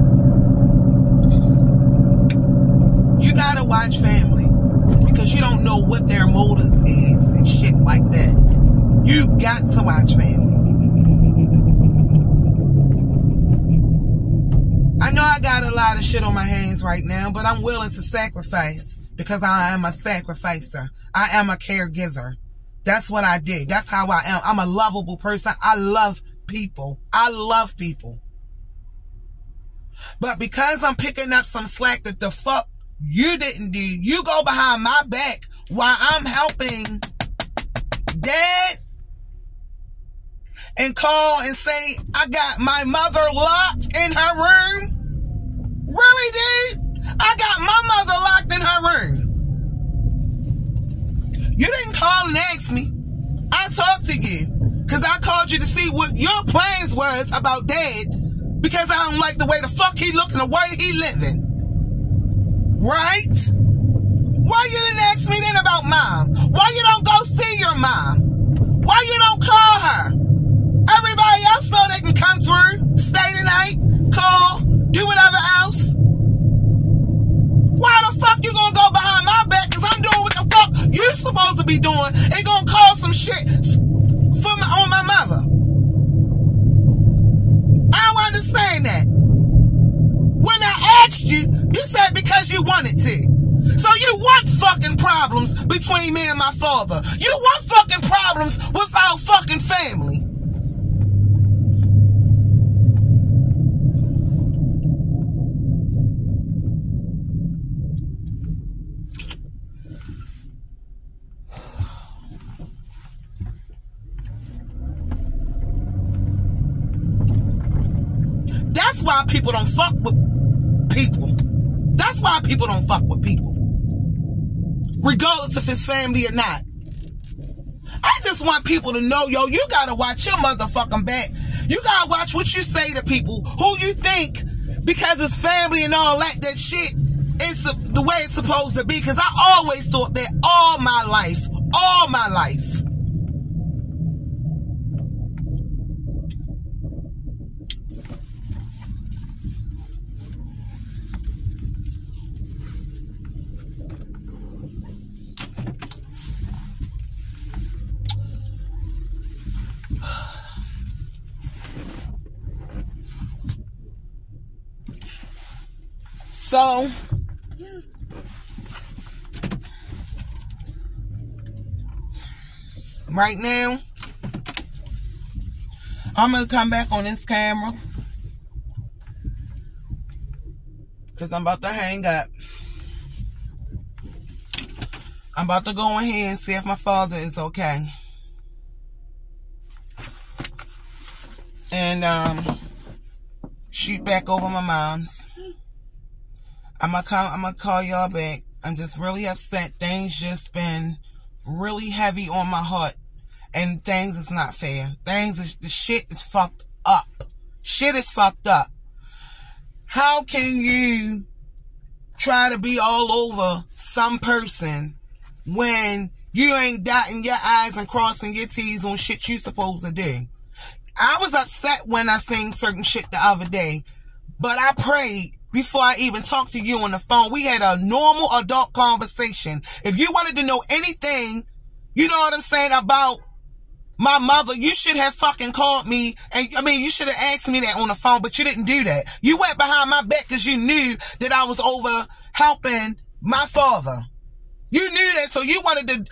you gotta watch family because you don't know what their motives is and shit like that. You got to watch family. I know I got a lot of shit on my hands right now, but I'm willing to sacrifice because I am a sacrificer. I am a caregiver. That's what I do. That's how I am. I'm a lovable person. I love people. I love people. But because I'm picking up some slack that the fuck you didn't do, you go behind my back while I'm helping Dad and call and say, I got my mother locked in her room? Really, dude? I got my mother locked in her room. You didn't call and ask me. I talked to you because I called you to see what your plans was about Dad because I don't like the way the fuck he look and the way he living. Right? Why you didn't ask me then about Mom? Why you don't go see your mom? Why you don't call her? Everybody else know they can come through, stay the night, call, do whatever else. Why the fuck you gonna go behind my back? Cause I'm doing what the fuck you supposed to be doing and gonna call some shit for my, on my mother. I don't understand that. When I asked you, you said because you wanted to. So you want fucking problems between me and my father. You want fucking problems with our fucking family. That's why people don't fuck with people. That's why people don't fuck with people. Regardless if it's family or not. I just want people to know, yo, you gotta watch your motherfucking back. You gotta watch what you say to people who you think, because it's family and all that, that shit is the, the way it's supposed to be. Because I always thought that all my life. All my life. So, right now, I'm going to come back on this camera because I'm about to hang up. I'm about to go in here and see if my father is okay. And um, shoot back over my mom's. I'm gonna come, I'm gonna call y'all back. I'm just really upset. Things just been really heavy on my heart. And things is not fair. Things is, the shit is fucked up. Shit is fucked up. How can you try to be all over some person when you ain't dotting your I's and crossing your T's on shit you supposed to do? I was upset when I seen certain shit the other day, but I prayed before I even talked to you on the phone. We had a normal adult conversation. If you wanted to know anything, you know what I'm saying, about my mother, you should have fucking called me. And I mean, you should have asked me that on the phone, but you didn't do that. You went behind my back because you knew that I was over helping my father. You knew that, so you wanted to...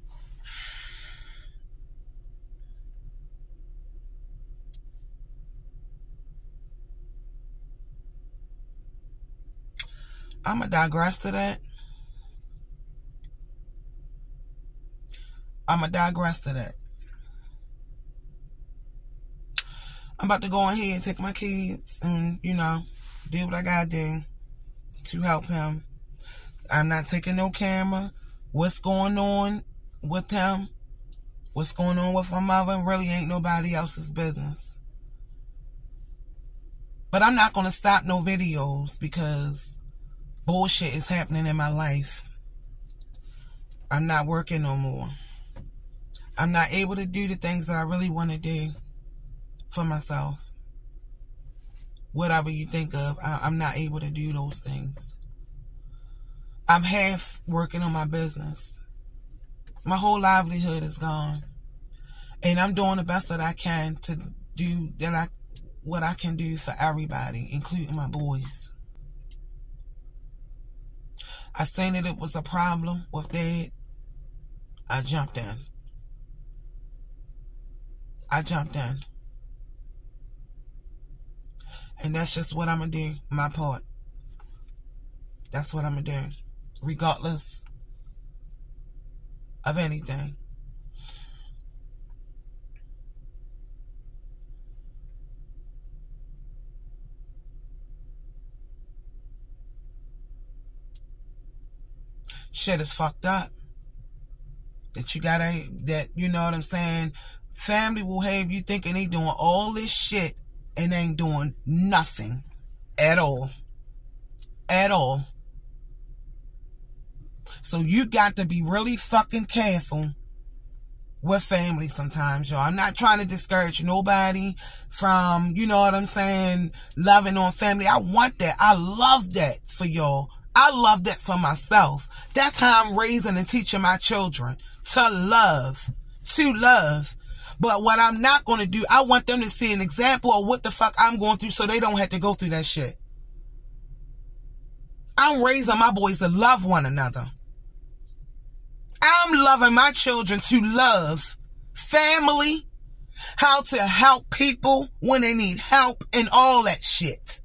I'm going to digress to that. I'm going to digress to that. I'm about to go in here and take my kids and, you know, do what I got to do to help him. I'm not taking no camera. What's going on with him? What's going on with my mother really ain't nobody else's business. But I'm not going to stop no videos because bullshit is happening in my life. I'm not working no more. I'm not able to do the things that I really want to do for myself. Whatever you think of, I, I'm not able to do those things. I'm half working on my business. My whole livelihood is gone. And I'm doing the best that I can to do that I what I can do for everybody, including my boys. I seen that it was a problem with Dad. I jumped in. I jumped in. And that's just what I'm going to do, my part. That's what I'm going to do, regardless of anything. Shit is fucked up. That you gotta, that, you know what I'm saying? Family will have you thinking they doing all this shit and ain't doing nothing at all. At all. So you got to be really fucking careful with family sometimes, y'all. I'm not trying to discourage nobody from, you know what I'm saying, loving on family. I want that. I love that for y'all. I love that for myself. That's how I'm raising and teaching my children to love. To love. But what I'm not going to do, I want them to see an example of what the fuck I'm going through so they don't have to go through that shit. I'm raising my boys to love one another. I'm loving my children to love family, how to help people when they need help, and all that shit.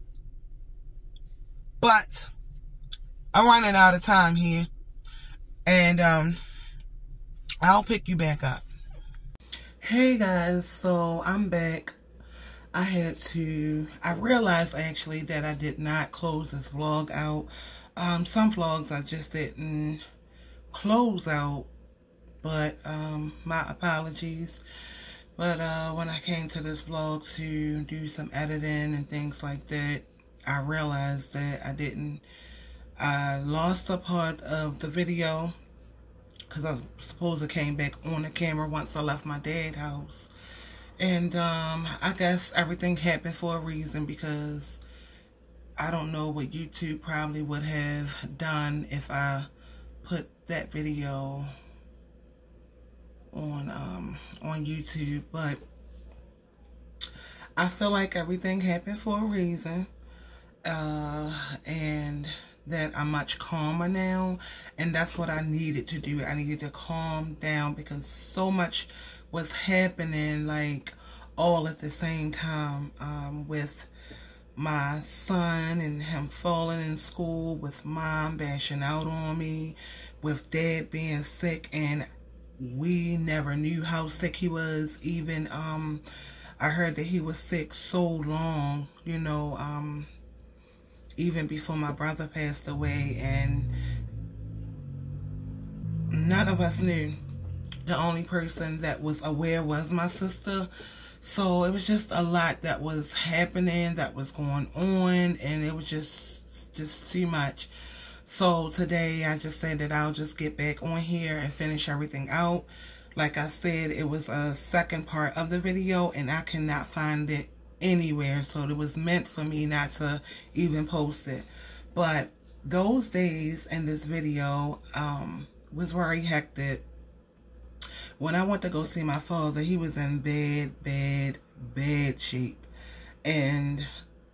But I'm running out of time here, and um, I'll pick you back up. Hey guys, so I'm back. I had to, I realized actually that I did not close this vlog out. Um, some vlogs I just didn't close out, but um, my apologies. But uh, when I came to this vlog to do some editing and things like that, I realized that I didn't, I lost a part of the video because I suppose it came back on the camera once I left my dad's house. And um, I guess everything happened for a reason, because I don't know what YouTube probably would have done if I put that video on um, on YouTube. But I feel like everything happened for a reason, uh, and that I'm much calmer now, and that's what I needed to do. I needed to calm down because so much was happening like all at the same time, um, with my son and him falling in school, with mom bashing out on me, with dad being sick, and we never knew how sick he was. Even um, I heard that he was sick so long, you know, um, even before my brother passed away, and none of us knew. The only person that was aware was my sister. So it was just a lot that was happening, that was going on, and it was just just too much. So today I just said that I'll just get back on here and finish everything out. Like I said, it was a second part of the video and I cannot find it anywhere. So it was meant for me not to even post it. But those days in this video um, was very hectic. When I went to go see my father, he was in bad, bad, bad shape. And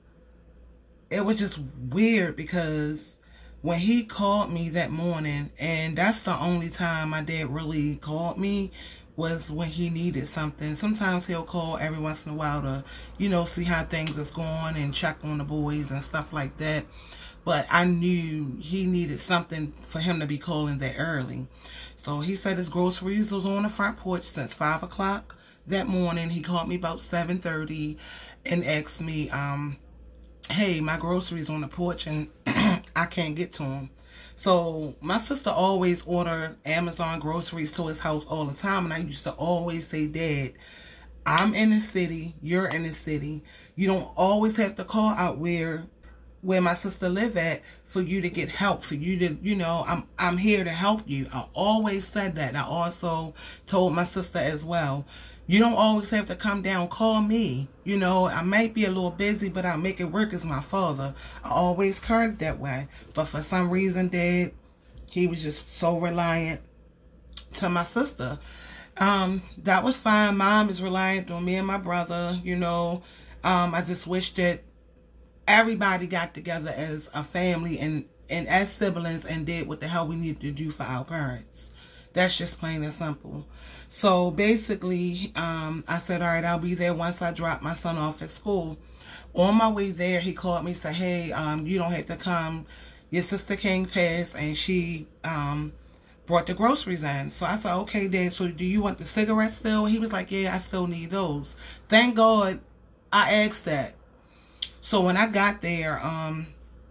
it was just weird because when he called me that morning, and that's the only time my dad really called me, was when he needed something. Sometimes he'll call every once in a while to, you know, see how things is going and check on the boys and stuff like that. But I knew he needed something for him to be calling that early. So he said his groceries was on the front porch since five o'clock that morning. He called me about seven thirty and asked me, um, hey, my groceries on the porch and I can't get to them. So my sister always ordered Amazon groceries to his house all the time. And I used to always say, Dad, I'm in the city. You're in the city. You don't always have to call out where where my sister live at for you to get help, for you to, you know, I'm I'm here to help you. I always said that. I also told my sister as well, you don't always have to come down, call me. You know, I might be a little busy, but I'll make it work as my father. I always heard it that way. But for some reason, Dad, he was just so reliant to my sister. Um, that was fine. Mom is reliant on me and my brother, you know. Um, I just wish that everybody got together as a family and, and as siblings and did what the hell we needed to do for our parents. That's just plain and simple. So basically, um, I said, all right, I'll be there once I drop my son off at school. On my way there, he called me and said, hey, um, you don't have to come. Your sister came past and she um, brought the groceries in. So I said, okay, Dad, so do you want the cigarettes still? He was like, yeah, I still need those. Thank God I asked that. So when I got there, um,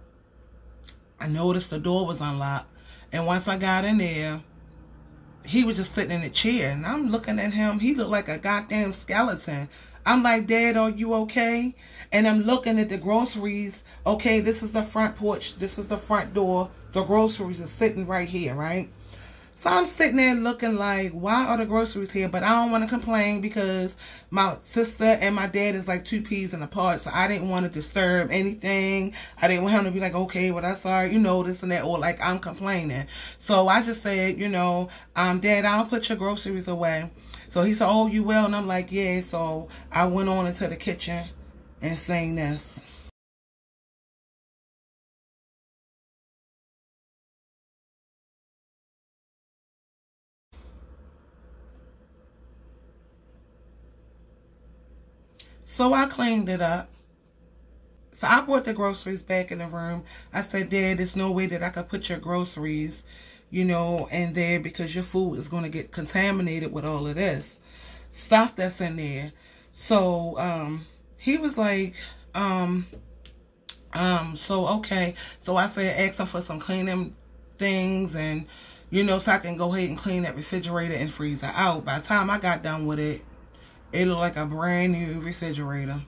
I noticed the door was unlocked. And once I got in there, he was just sitting in a chair. And I'm looking at him. He looked like a goddamn skeleton. I'm like, Dad, are you okay? And I'm looking at the groceries. Okay, this is the front porch. This is the front door. The groceries are sitting right here, right? So I'm sitting there looking like, why are the groceries here? But I don't want to complain because my sister and my dad is like two peas in a pod. So I didn't want to disturb anything. I didn't want him to be like, okay, well, that's all right, you know, this and that. Or like I'm complaining. So I just said, you know, um, Dad, I'll put your groceries away. So he said, oh, you will? And I'm like, yeah. So I went on into the kitchen and sang this. So I cleaned it up. So I brought the groceries back in the room. I said, Dad, there's no way that I could put your groceries, you know, in there because your food is going to get contaminated with all of this stuff that's in there. So um, he was like, um, um, so, okay. So I said, ask him for some cleaning things and, you know, so I can go ahead and clean that refrigerator and freezer out. By the time I got done with it, it looked like a brand new refrigerator.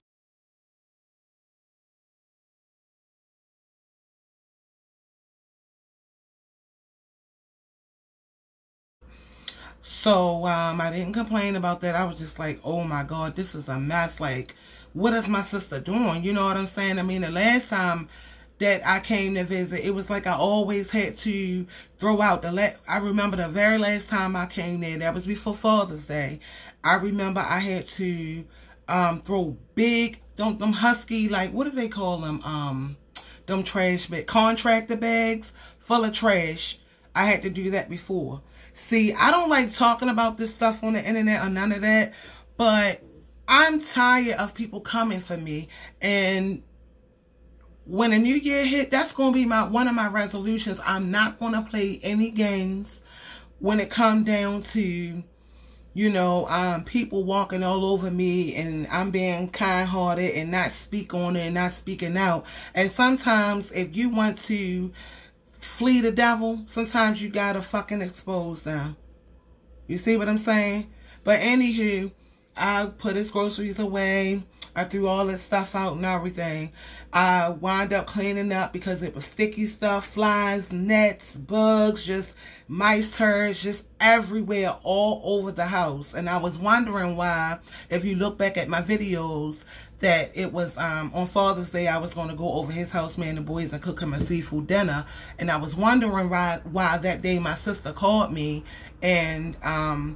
So um, I didn't complain about that. I was just like, oh my God, this is a mess. Like, what is my sister doing? You know what I'm saying? I mean, the last time that I came to visit, it was like I always had to throw out the, la I remember the very last time I came there, that was before Father's Day. I remember I had to um, throw big, them, them husky, like, what do they call them? Um, them trash bags, contractor bags full of trash. I had to do that before. See, I don't like talking about this stuff on the internet or none of that, but I'm tired of people coming for me. And when the new year hit, that's going to be my one of my resolutions. I'm not going to play any games when it comes down to, you know, um, people walking all over me and I'm being kind-hearted and not speak on it and not speaking out. And sometimes if you want to flee the devil, sometimes you gotta fucking expose them. You see what I'm saying? But anywho, I put his groceries away. I threw all this stuff out and everything. I wound up cleaning up because it was sticky stuff, flies, nets, bugs, just mice, turds, just everywhere, all over the house. And I was wondering why, if you look back at my videos, that it was um, on Father's Day, I was going to go over his house, me and the boys, and cook him a seafood dinner. And I was wondering why, why that day my sister called me and... um.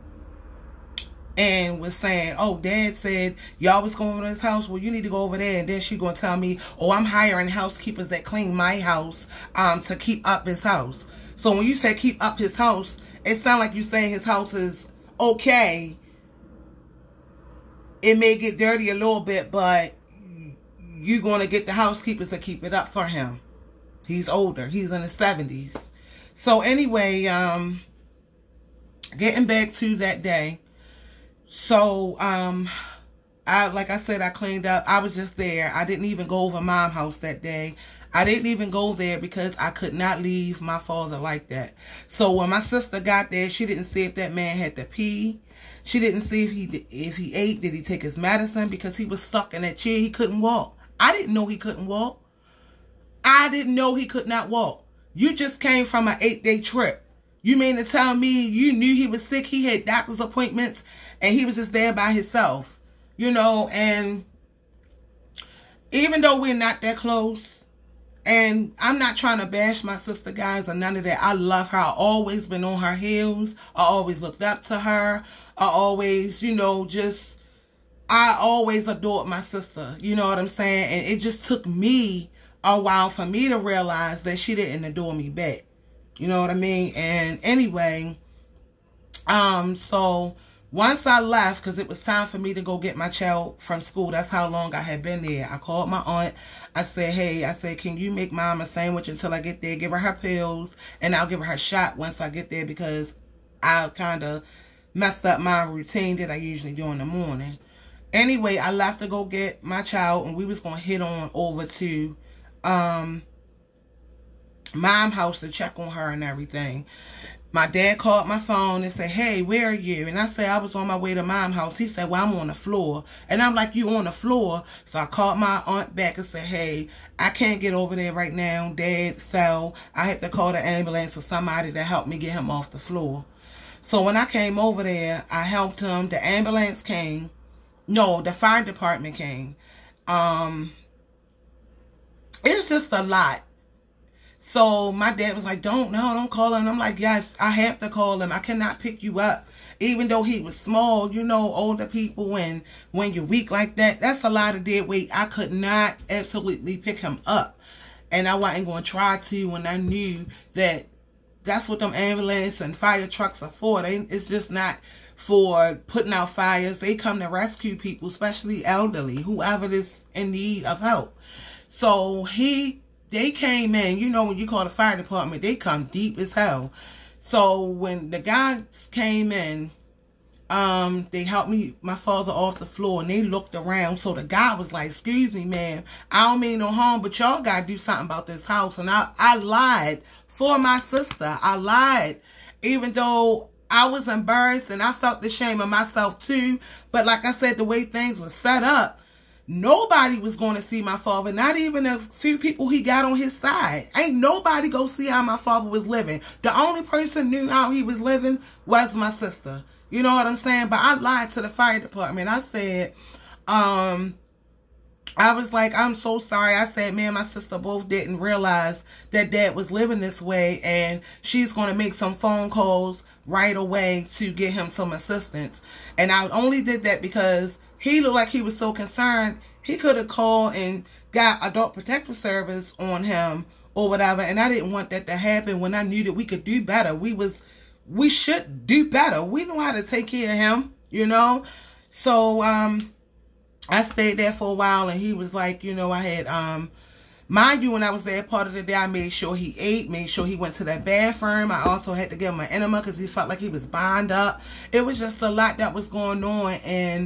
and was saying, oh, Dad said y'all was going over to his house. Well, you need to go over there. And then she gonna tell me, oh, I'm hiring housekeepers that clean my house um to keep up his house. So when you say keep up his house, it sounds like you saying his house is okay. It may get dirty a little bit, but you're gonna get the housekeepers to keep it up for him. He's older. He's in his seventies. So anyway, um, getting back to that day. So, um, I, like I said, I cleaned up. I was just there. I didn't even go over Mom's house that day. I didn't even go there because I could not leave my father like that. So when my sister got there, she didn't see if that man had to pee. She didn't see if he if he ate. Did he take his medicine? Because he was stuck in that chair. He couldn't walk. I didn't know he couldn't walk. I didn't know he could not walk. You just came from an eight-day trip. You mean to tell me you knew he was sick? He had doctor's appointments. And he was just there by himself, you know, and even though we're not that close, and I'm not trying to bash my sister, guys, or none of that. I love her. I've always been on her heels. I always looked up to her. I always, you know, just, I always adored my sister. You know what I'm saying? And it just took me a while for me to realize that she didn't adore me back. You know what I mean? And anyway, um, so... once I left, because it was time for me to go get my child from school, that's how long I had been there. I called my aunt. I said, hey, I said, can you make Mom a sandwich until I get there? Give her her pills, and I'll give her her shot once I get there because I kind of messed up my routine that I usually do in the morning. Anyway, I left to go get my child, and we was going to head on over to um, Mom's house to check on her and everything. My dad called my phone and said, hey, where are you? And I said, I was on my way to Mom's house. He said, well, I'm on the floor. And I'm like, you on the floor? So I called my aunt back and said, hey, I can't get over there right now. Dad fell. I have to call the ambulance or somebody to help me get him off the floor. So when I came over there, I helped him. The ambulance came. No, the fire department came. Um, it's just a lot. So my dad was like, don't, no, don't call him. I'm like, yes, I have to call him. I cannot pick you up. Even though he was small, you know, older people, when, when you're weak like that, that's a lot of dead weight. I could not absolutely pick him up. And I wasn't going to try to when I knew that that's what them ambulance and fire trucks are for. They, it's just not for putting out fires. They come to rescue people, especially elderly, whoever is in need of help. So he... they came in, you know, when you call the fire department, they come deep as hell. So when the guys came in, um, they helped me, my father, off the floor, and they looked around. So the guy was like, excuse me, ma'am, I don't mean no harm, but y'all got to do something about this house. And I, I lied for my sister. I lied, even though I was embarrassed and I felt the shame of myself too. But like I said, the way things were set up, nobody was going to see my father, not even a few people he got on his side. Ain't nobody go see how my father was living. The only person knew how he was living was my sister. You know what I'm saying? But I lied to the fire department. I said, um, I was like, I'm so sorry. I said, me and my sister both didn't realize that Dad was living this way, and she's going to make some phone calls right away to get him some assistance. And I only did that because he looked like he was so concerned. He could have called and got Adult Protective Service on him or whatever. And I didn't want that to happen when I knew that we could do better. We was, we should do better. We know how to take care of him, you know. So um, I stayed there for a while, and he was like, you know, I had, um, mind you, when I was there part of the day, I made sure he ate, made sure he went to that bathroom. I also had to give him an enema because he felt like he was bound up. It was just a lot that was going on, and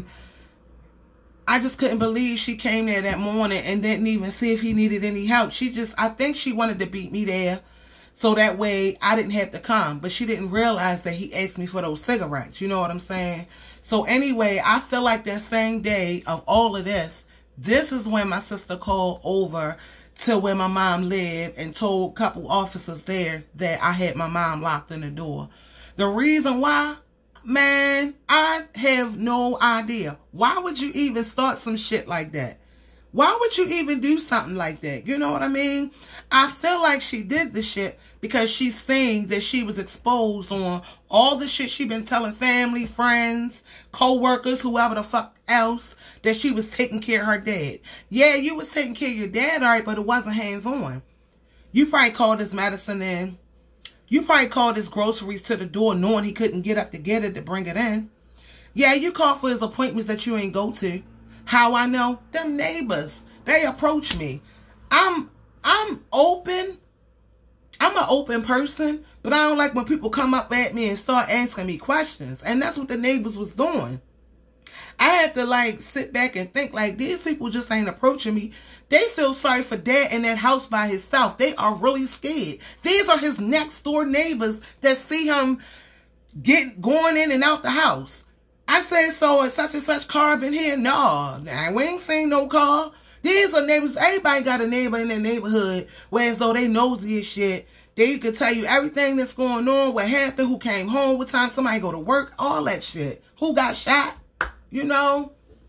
I just couldn't believe she came there that morning and didn't even see if he needed any help. She just, I think she wanted to beat me there so that way I didn't have to come. But she didn't realize that he asked me for those cigarettes. You know what I'm saying? So anyway, I feel like that same day of all of this, this is when my sister called over to where my mom lived and told a couple officers there that I had my mom locked in the door. The reason why, man, I have no idea. Why would you even start some shit like that? Why would you even do something like that? You know what I mean? I feel like she did the shit because she's saying that she was exposed on all the shit she been telling family, friends, co-workers, whoever the fuck else, that she was taking care of her dad. Yeah, you was taking care of your dad, all right, but it wasn't hands-on. You probably called his medicine in. You probably called his groceries to the door knowing he couldn't get up to get it to bring it in. Yeah, you called for his appointments that you ain't go to. How I know? Them neighbors, they approach me. I'm I'm open. I'm an open person, but I don't like when people come up at me and start asking me questions. And that's what the neighbors was doing. I had to like sit back and think like these people just ain't approaching me. They feel sorry for dad in that house by himself. They are really scared. These are his next door neighbors that see him get going in and out the house. I said, so is such and such car been here? No, we ain't seen no car. These are neighbors. Everybody got a neighbor in their neighborhood where as though they nosy as shit. They could tell you everything that's going on, what happened, who came home, what time somebody go to work, all that shit. Who got shot, you know?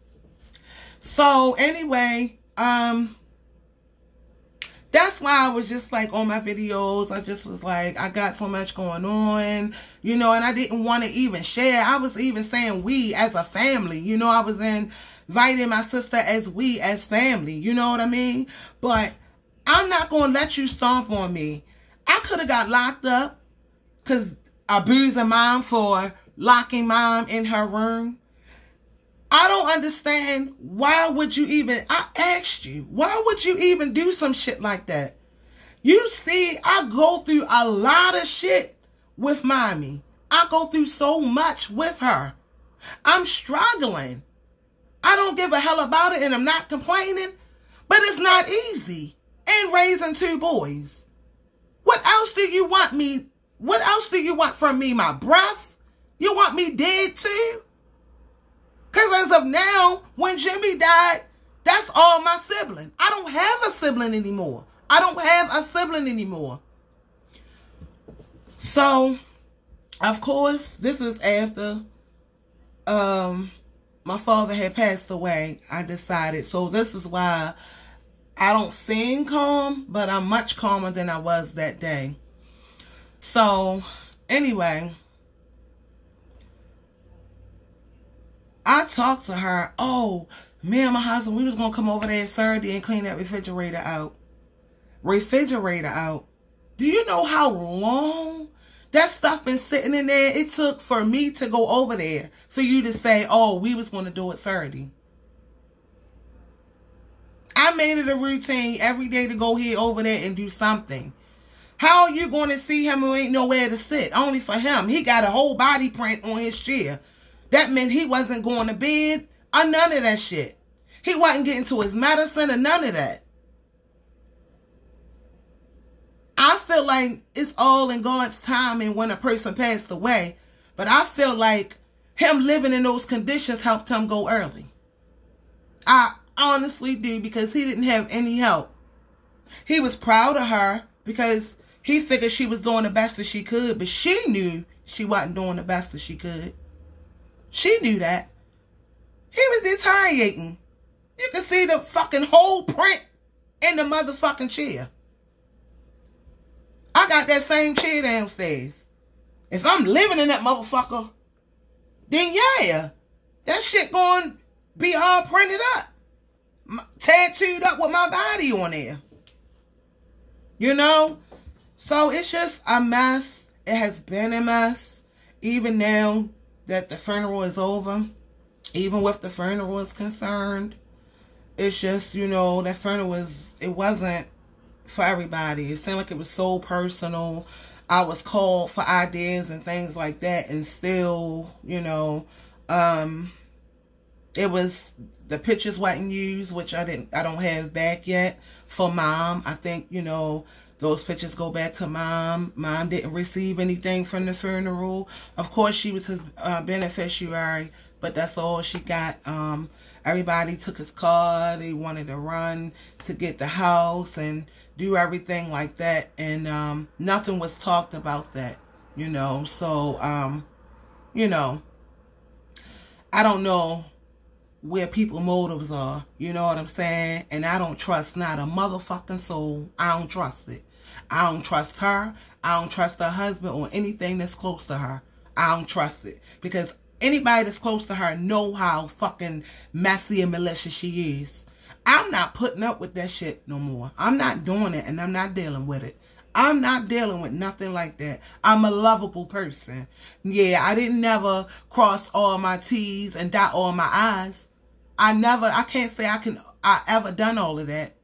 So anyway, um, that's why I was just like on my videos. I just was like, I got so much going on, you know, and I didn't want to even share. I was even saying we as a family, you know, I was inviting my sister as we as family, you know what I mean? But I'm not going to let you stomp on me. I could have got locked up because abusing mom for locking mom in her room. I don't understand. Why would you even, I asked you, why would you even do some shit like that? You see, I go through a lot of shit with mommy. I go through so much with her. I'm struggling. I don't give a hell about it and I'm not complaining, but it's not easy. And raising two boys. What else do you want me? What else do you want from me? My breath? You want me dead too? Because as of now, when Jimmy died, that's all my sibling. I don't have a sibling anymore. I don't have a sibling anymore. So, of course, this is after um, my father had passed away. I decided. So this is why I don't seem calm, but I'm much calmer than I was that day. So, anyway, I talked to her. Oh, me and my husband, we was going to come over there Saturday and clean that refrigerator out. Refrigerator out. Do you know how long that stuff been sitting in there? It took for me to go over there for you to say, oh, we was going to do it Saturday. I made it a routine every day to go here over there and do something. How are you going to see him who ain't nowhere to sit? Only for him. He got a whole body print on his chair. That meant he wasn't going to bed or none of that shit. He wasn't getting to his medicine or none of that. I feel like it's all in God's timing when a person passed away. But I feel like him living in those conditions helped him go early. I honestly do, because he didn't have any help. He was proud of her because he figured she was doing the best that she could, but she knew she wasn't doing the best that she could. She knew that. He was deteriorating. You can see the fucking whole print in the motherfucking chair. I got that same chair downstairs. If I'm living in that motherfucker, then yeah, that shit going to be all printed up. Tattooed up with my body on there. You know? So it's just a mess. It has been a mess. Even now that the funeral is over. Even with the funeral is concerned. It's just, you know, that funeral was, it wasn't for everybody. It seemed like it was so personal. I was called for ideas and things like that. And still, you know, um... it was, the pictures wasn't used, which I didn't, I don't have back yet for mom. I think, you know, those pictures go back to mom. Mom didn't receive anything from the funeral. Of course, she was his uh, beneficiary, but that's all she got. Um, everybody took his car. They wanted to run to get the house and do everything like that. And um, nothing was talked about that, you know. So, um, you know, I don't know where people's motives are, you know what I'm saying? And I don't trust not a motherfucking soul. I don't trust it. I don't trust her. I don't trust her husband or anything that's close to her. I don't trust it. Because anybody that's close to her know how fucking messy and malicious she is. I'm not putting up with that shit no more. I'm not doing it, and I'm not dealing with it. I'm not dealing with nothing like that. I'm a lovable person. Yeah, I didn't never cross all my T's and dot all my I's. I never, I can't say I can, I ever done all of that.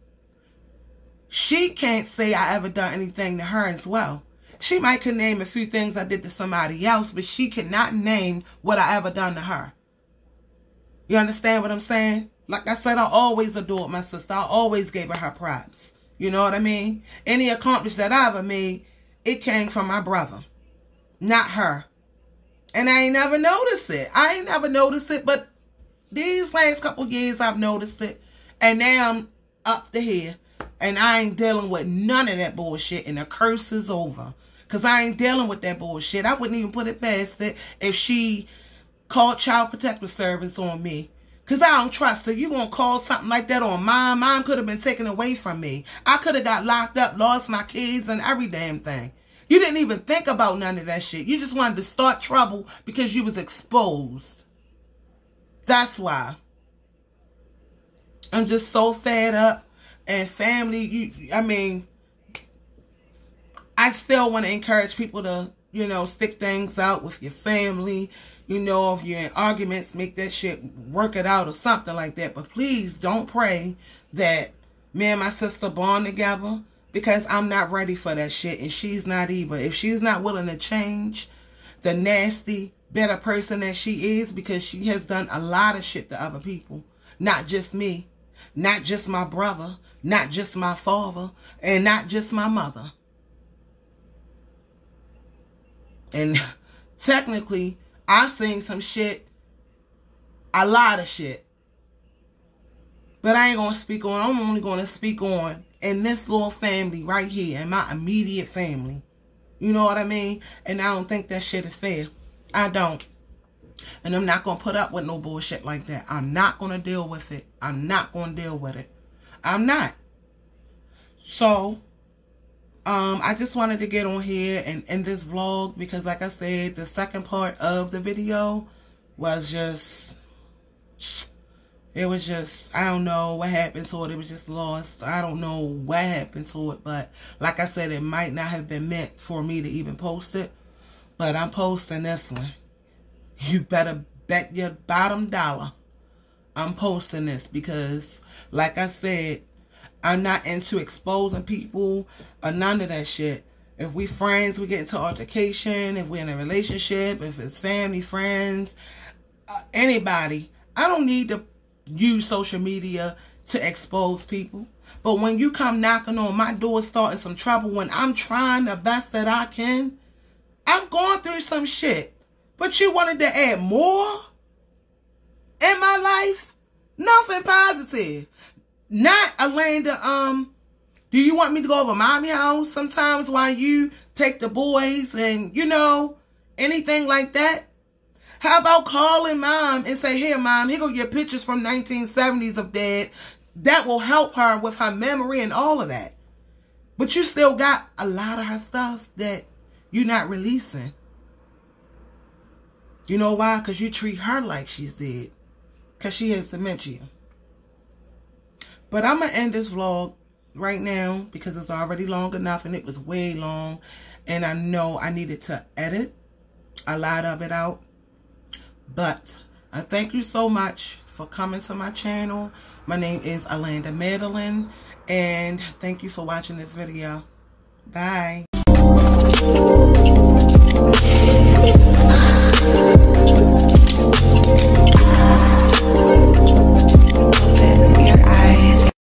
She can't say I ever done anything to her as well. She might could name a few things I did to somebody else, but she cannot name what I ever done to her. You understand what I'm saying? Like I said, I always adored my sister. I always gave her her props. You know what I mean? Any accomplishment that I ever made, it came from my brother, not her. And I ain't never noticed it. I ain't never noticed it, but these last couple years I've noticed it. And now I'm up to here. And I ain't dealing with none of that bullshit. And the curse is over. Because I ain't dealing with that bullshit. I wouldn't even put it past it if she called Child Protective Service on me. Because I don't trust her. You going to call something like that on mine? Mine could have been taken away from me. I could have got locked up, lost my kids, and every damn thing. You didn't even think about none of that shit. You just wanted to start trouble because you was exposed. That's why. I'm just so fed up. And family, you, I mean, I still want to encourage people to, you know, stick things out with your family. You know, if you're in arguments, make that shit, work it out or something like that. But please don't pray that me and my sister bond together, because I'm not ready for that shit and she's not either. If she's not willing to change the nasty, better person that she is, because she has done a lot of shit to other people, not just me, not just my brother, not just my father, and not just my mother. And technically, I've seen some shit, a lot of shit. But I ain't going to speak on, I'm only going to speak on in this little family right here, in my immediate family. You know what I mean? And I don't think that shit is fair. I don't. And I'm not going to put up with no bullshit like that. I'm not going to deal with it. I'm not going to deal with it. I'm not. So, um, I just wanted to get on here and end this vlog because, like I said, the second part of the video was just, it was just, I don't know what happened to it. It was just lost. I don't know what happened to it. But, like I said, it might not have been meant for me to even post it. But I'm posting this one. You better bet your bottom dollar I'm posting this because, like I said, I'm not into exposing people or none of that shit. If we friends, we get into altercation. If we're in a relationship, if it's family, friends, uh, anybody, I don't need to use social media to expose people. But when you come knocking on my door starting some trouble when I'm trying the best that I can, I'm going through some shit. But you wanted to add more in my life? Nothing positive. Not Alanda, um, do you want me to go over mommy house sometimes while you take the boys and, you know, anything like that? How about calling mom and say, here, mom, here go your pictures from nineteen seventies of dad. That will help her with her memory and all of that. But you still got a lot of her stuff that you're not releasing. You know why? Because you treat her like she's dead. Because she has dementia. But I'm going to end this vlog right now because it's already long enough and it was way long. And I know I needed to edit a lot of it out. But I thank you so much for coming to my channel. My name is Alanda Madeline. And thank you for watching this video. Bye. Open your eyes.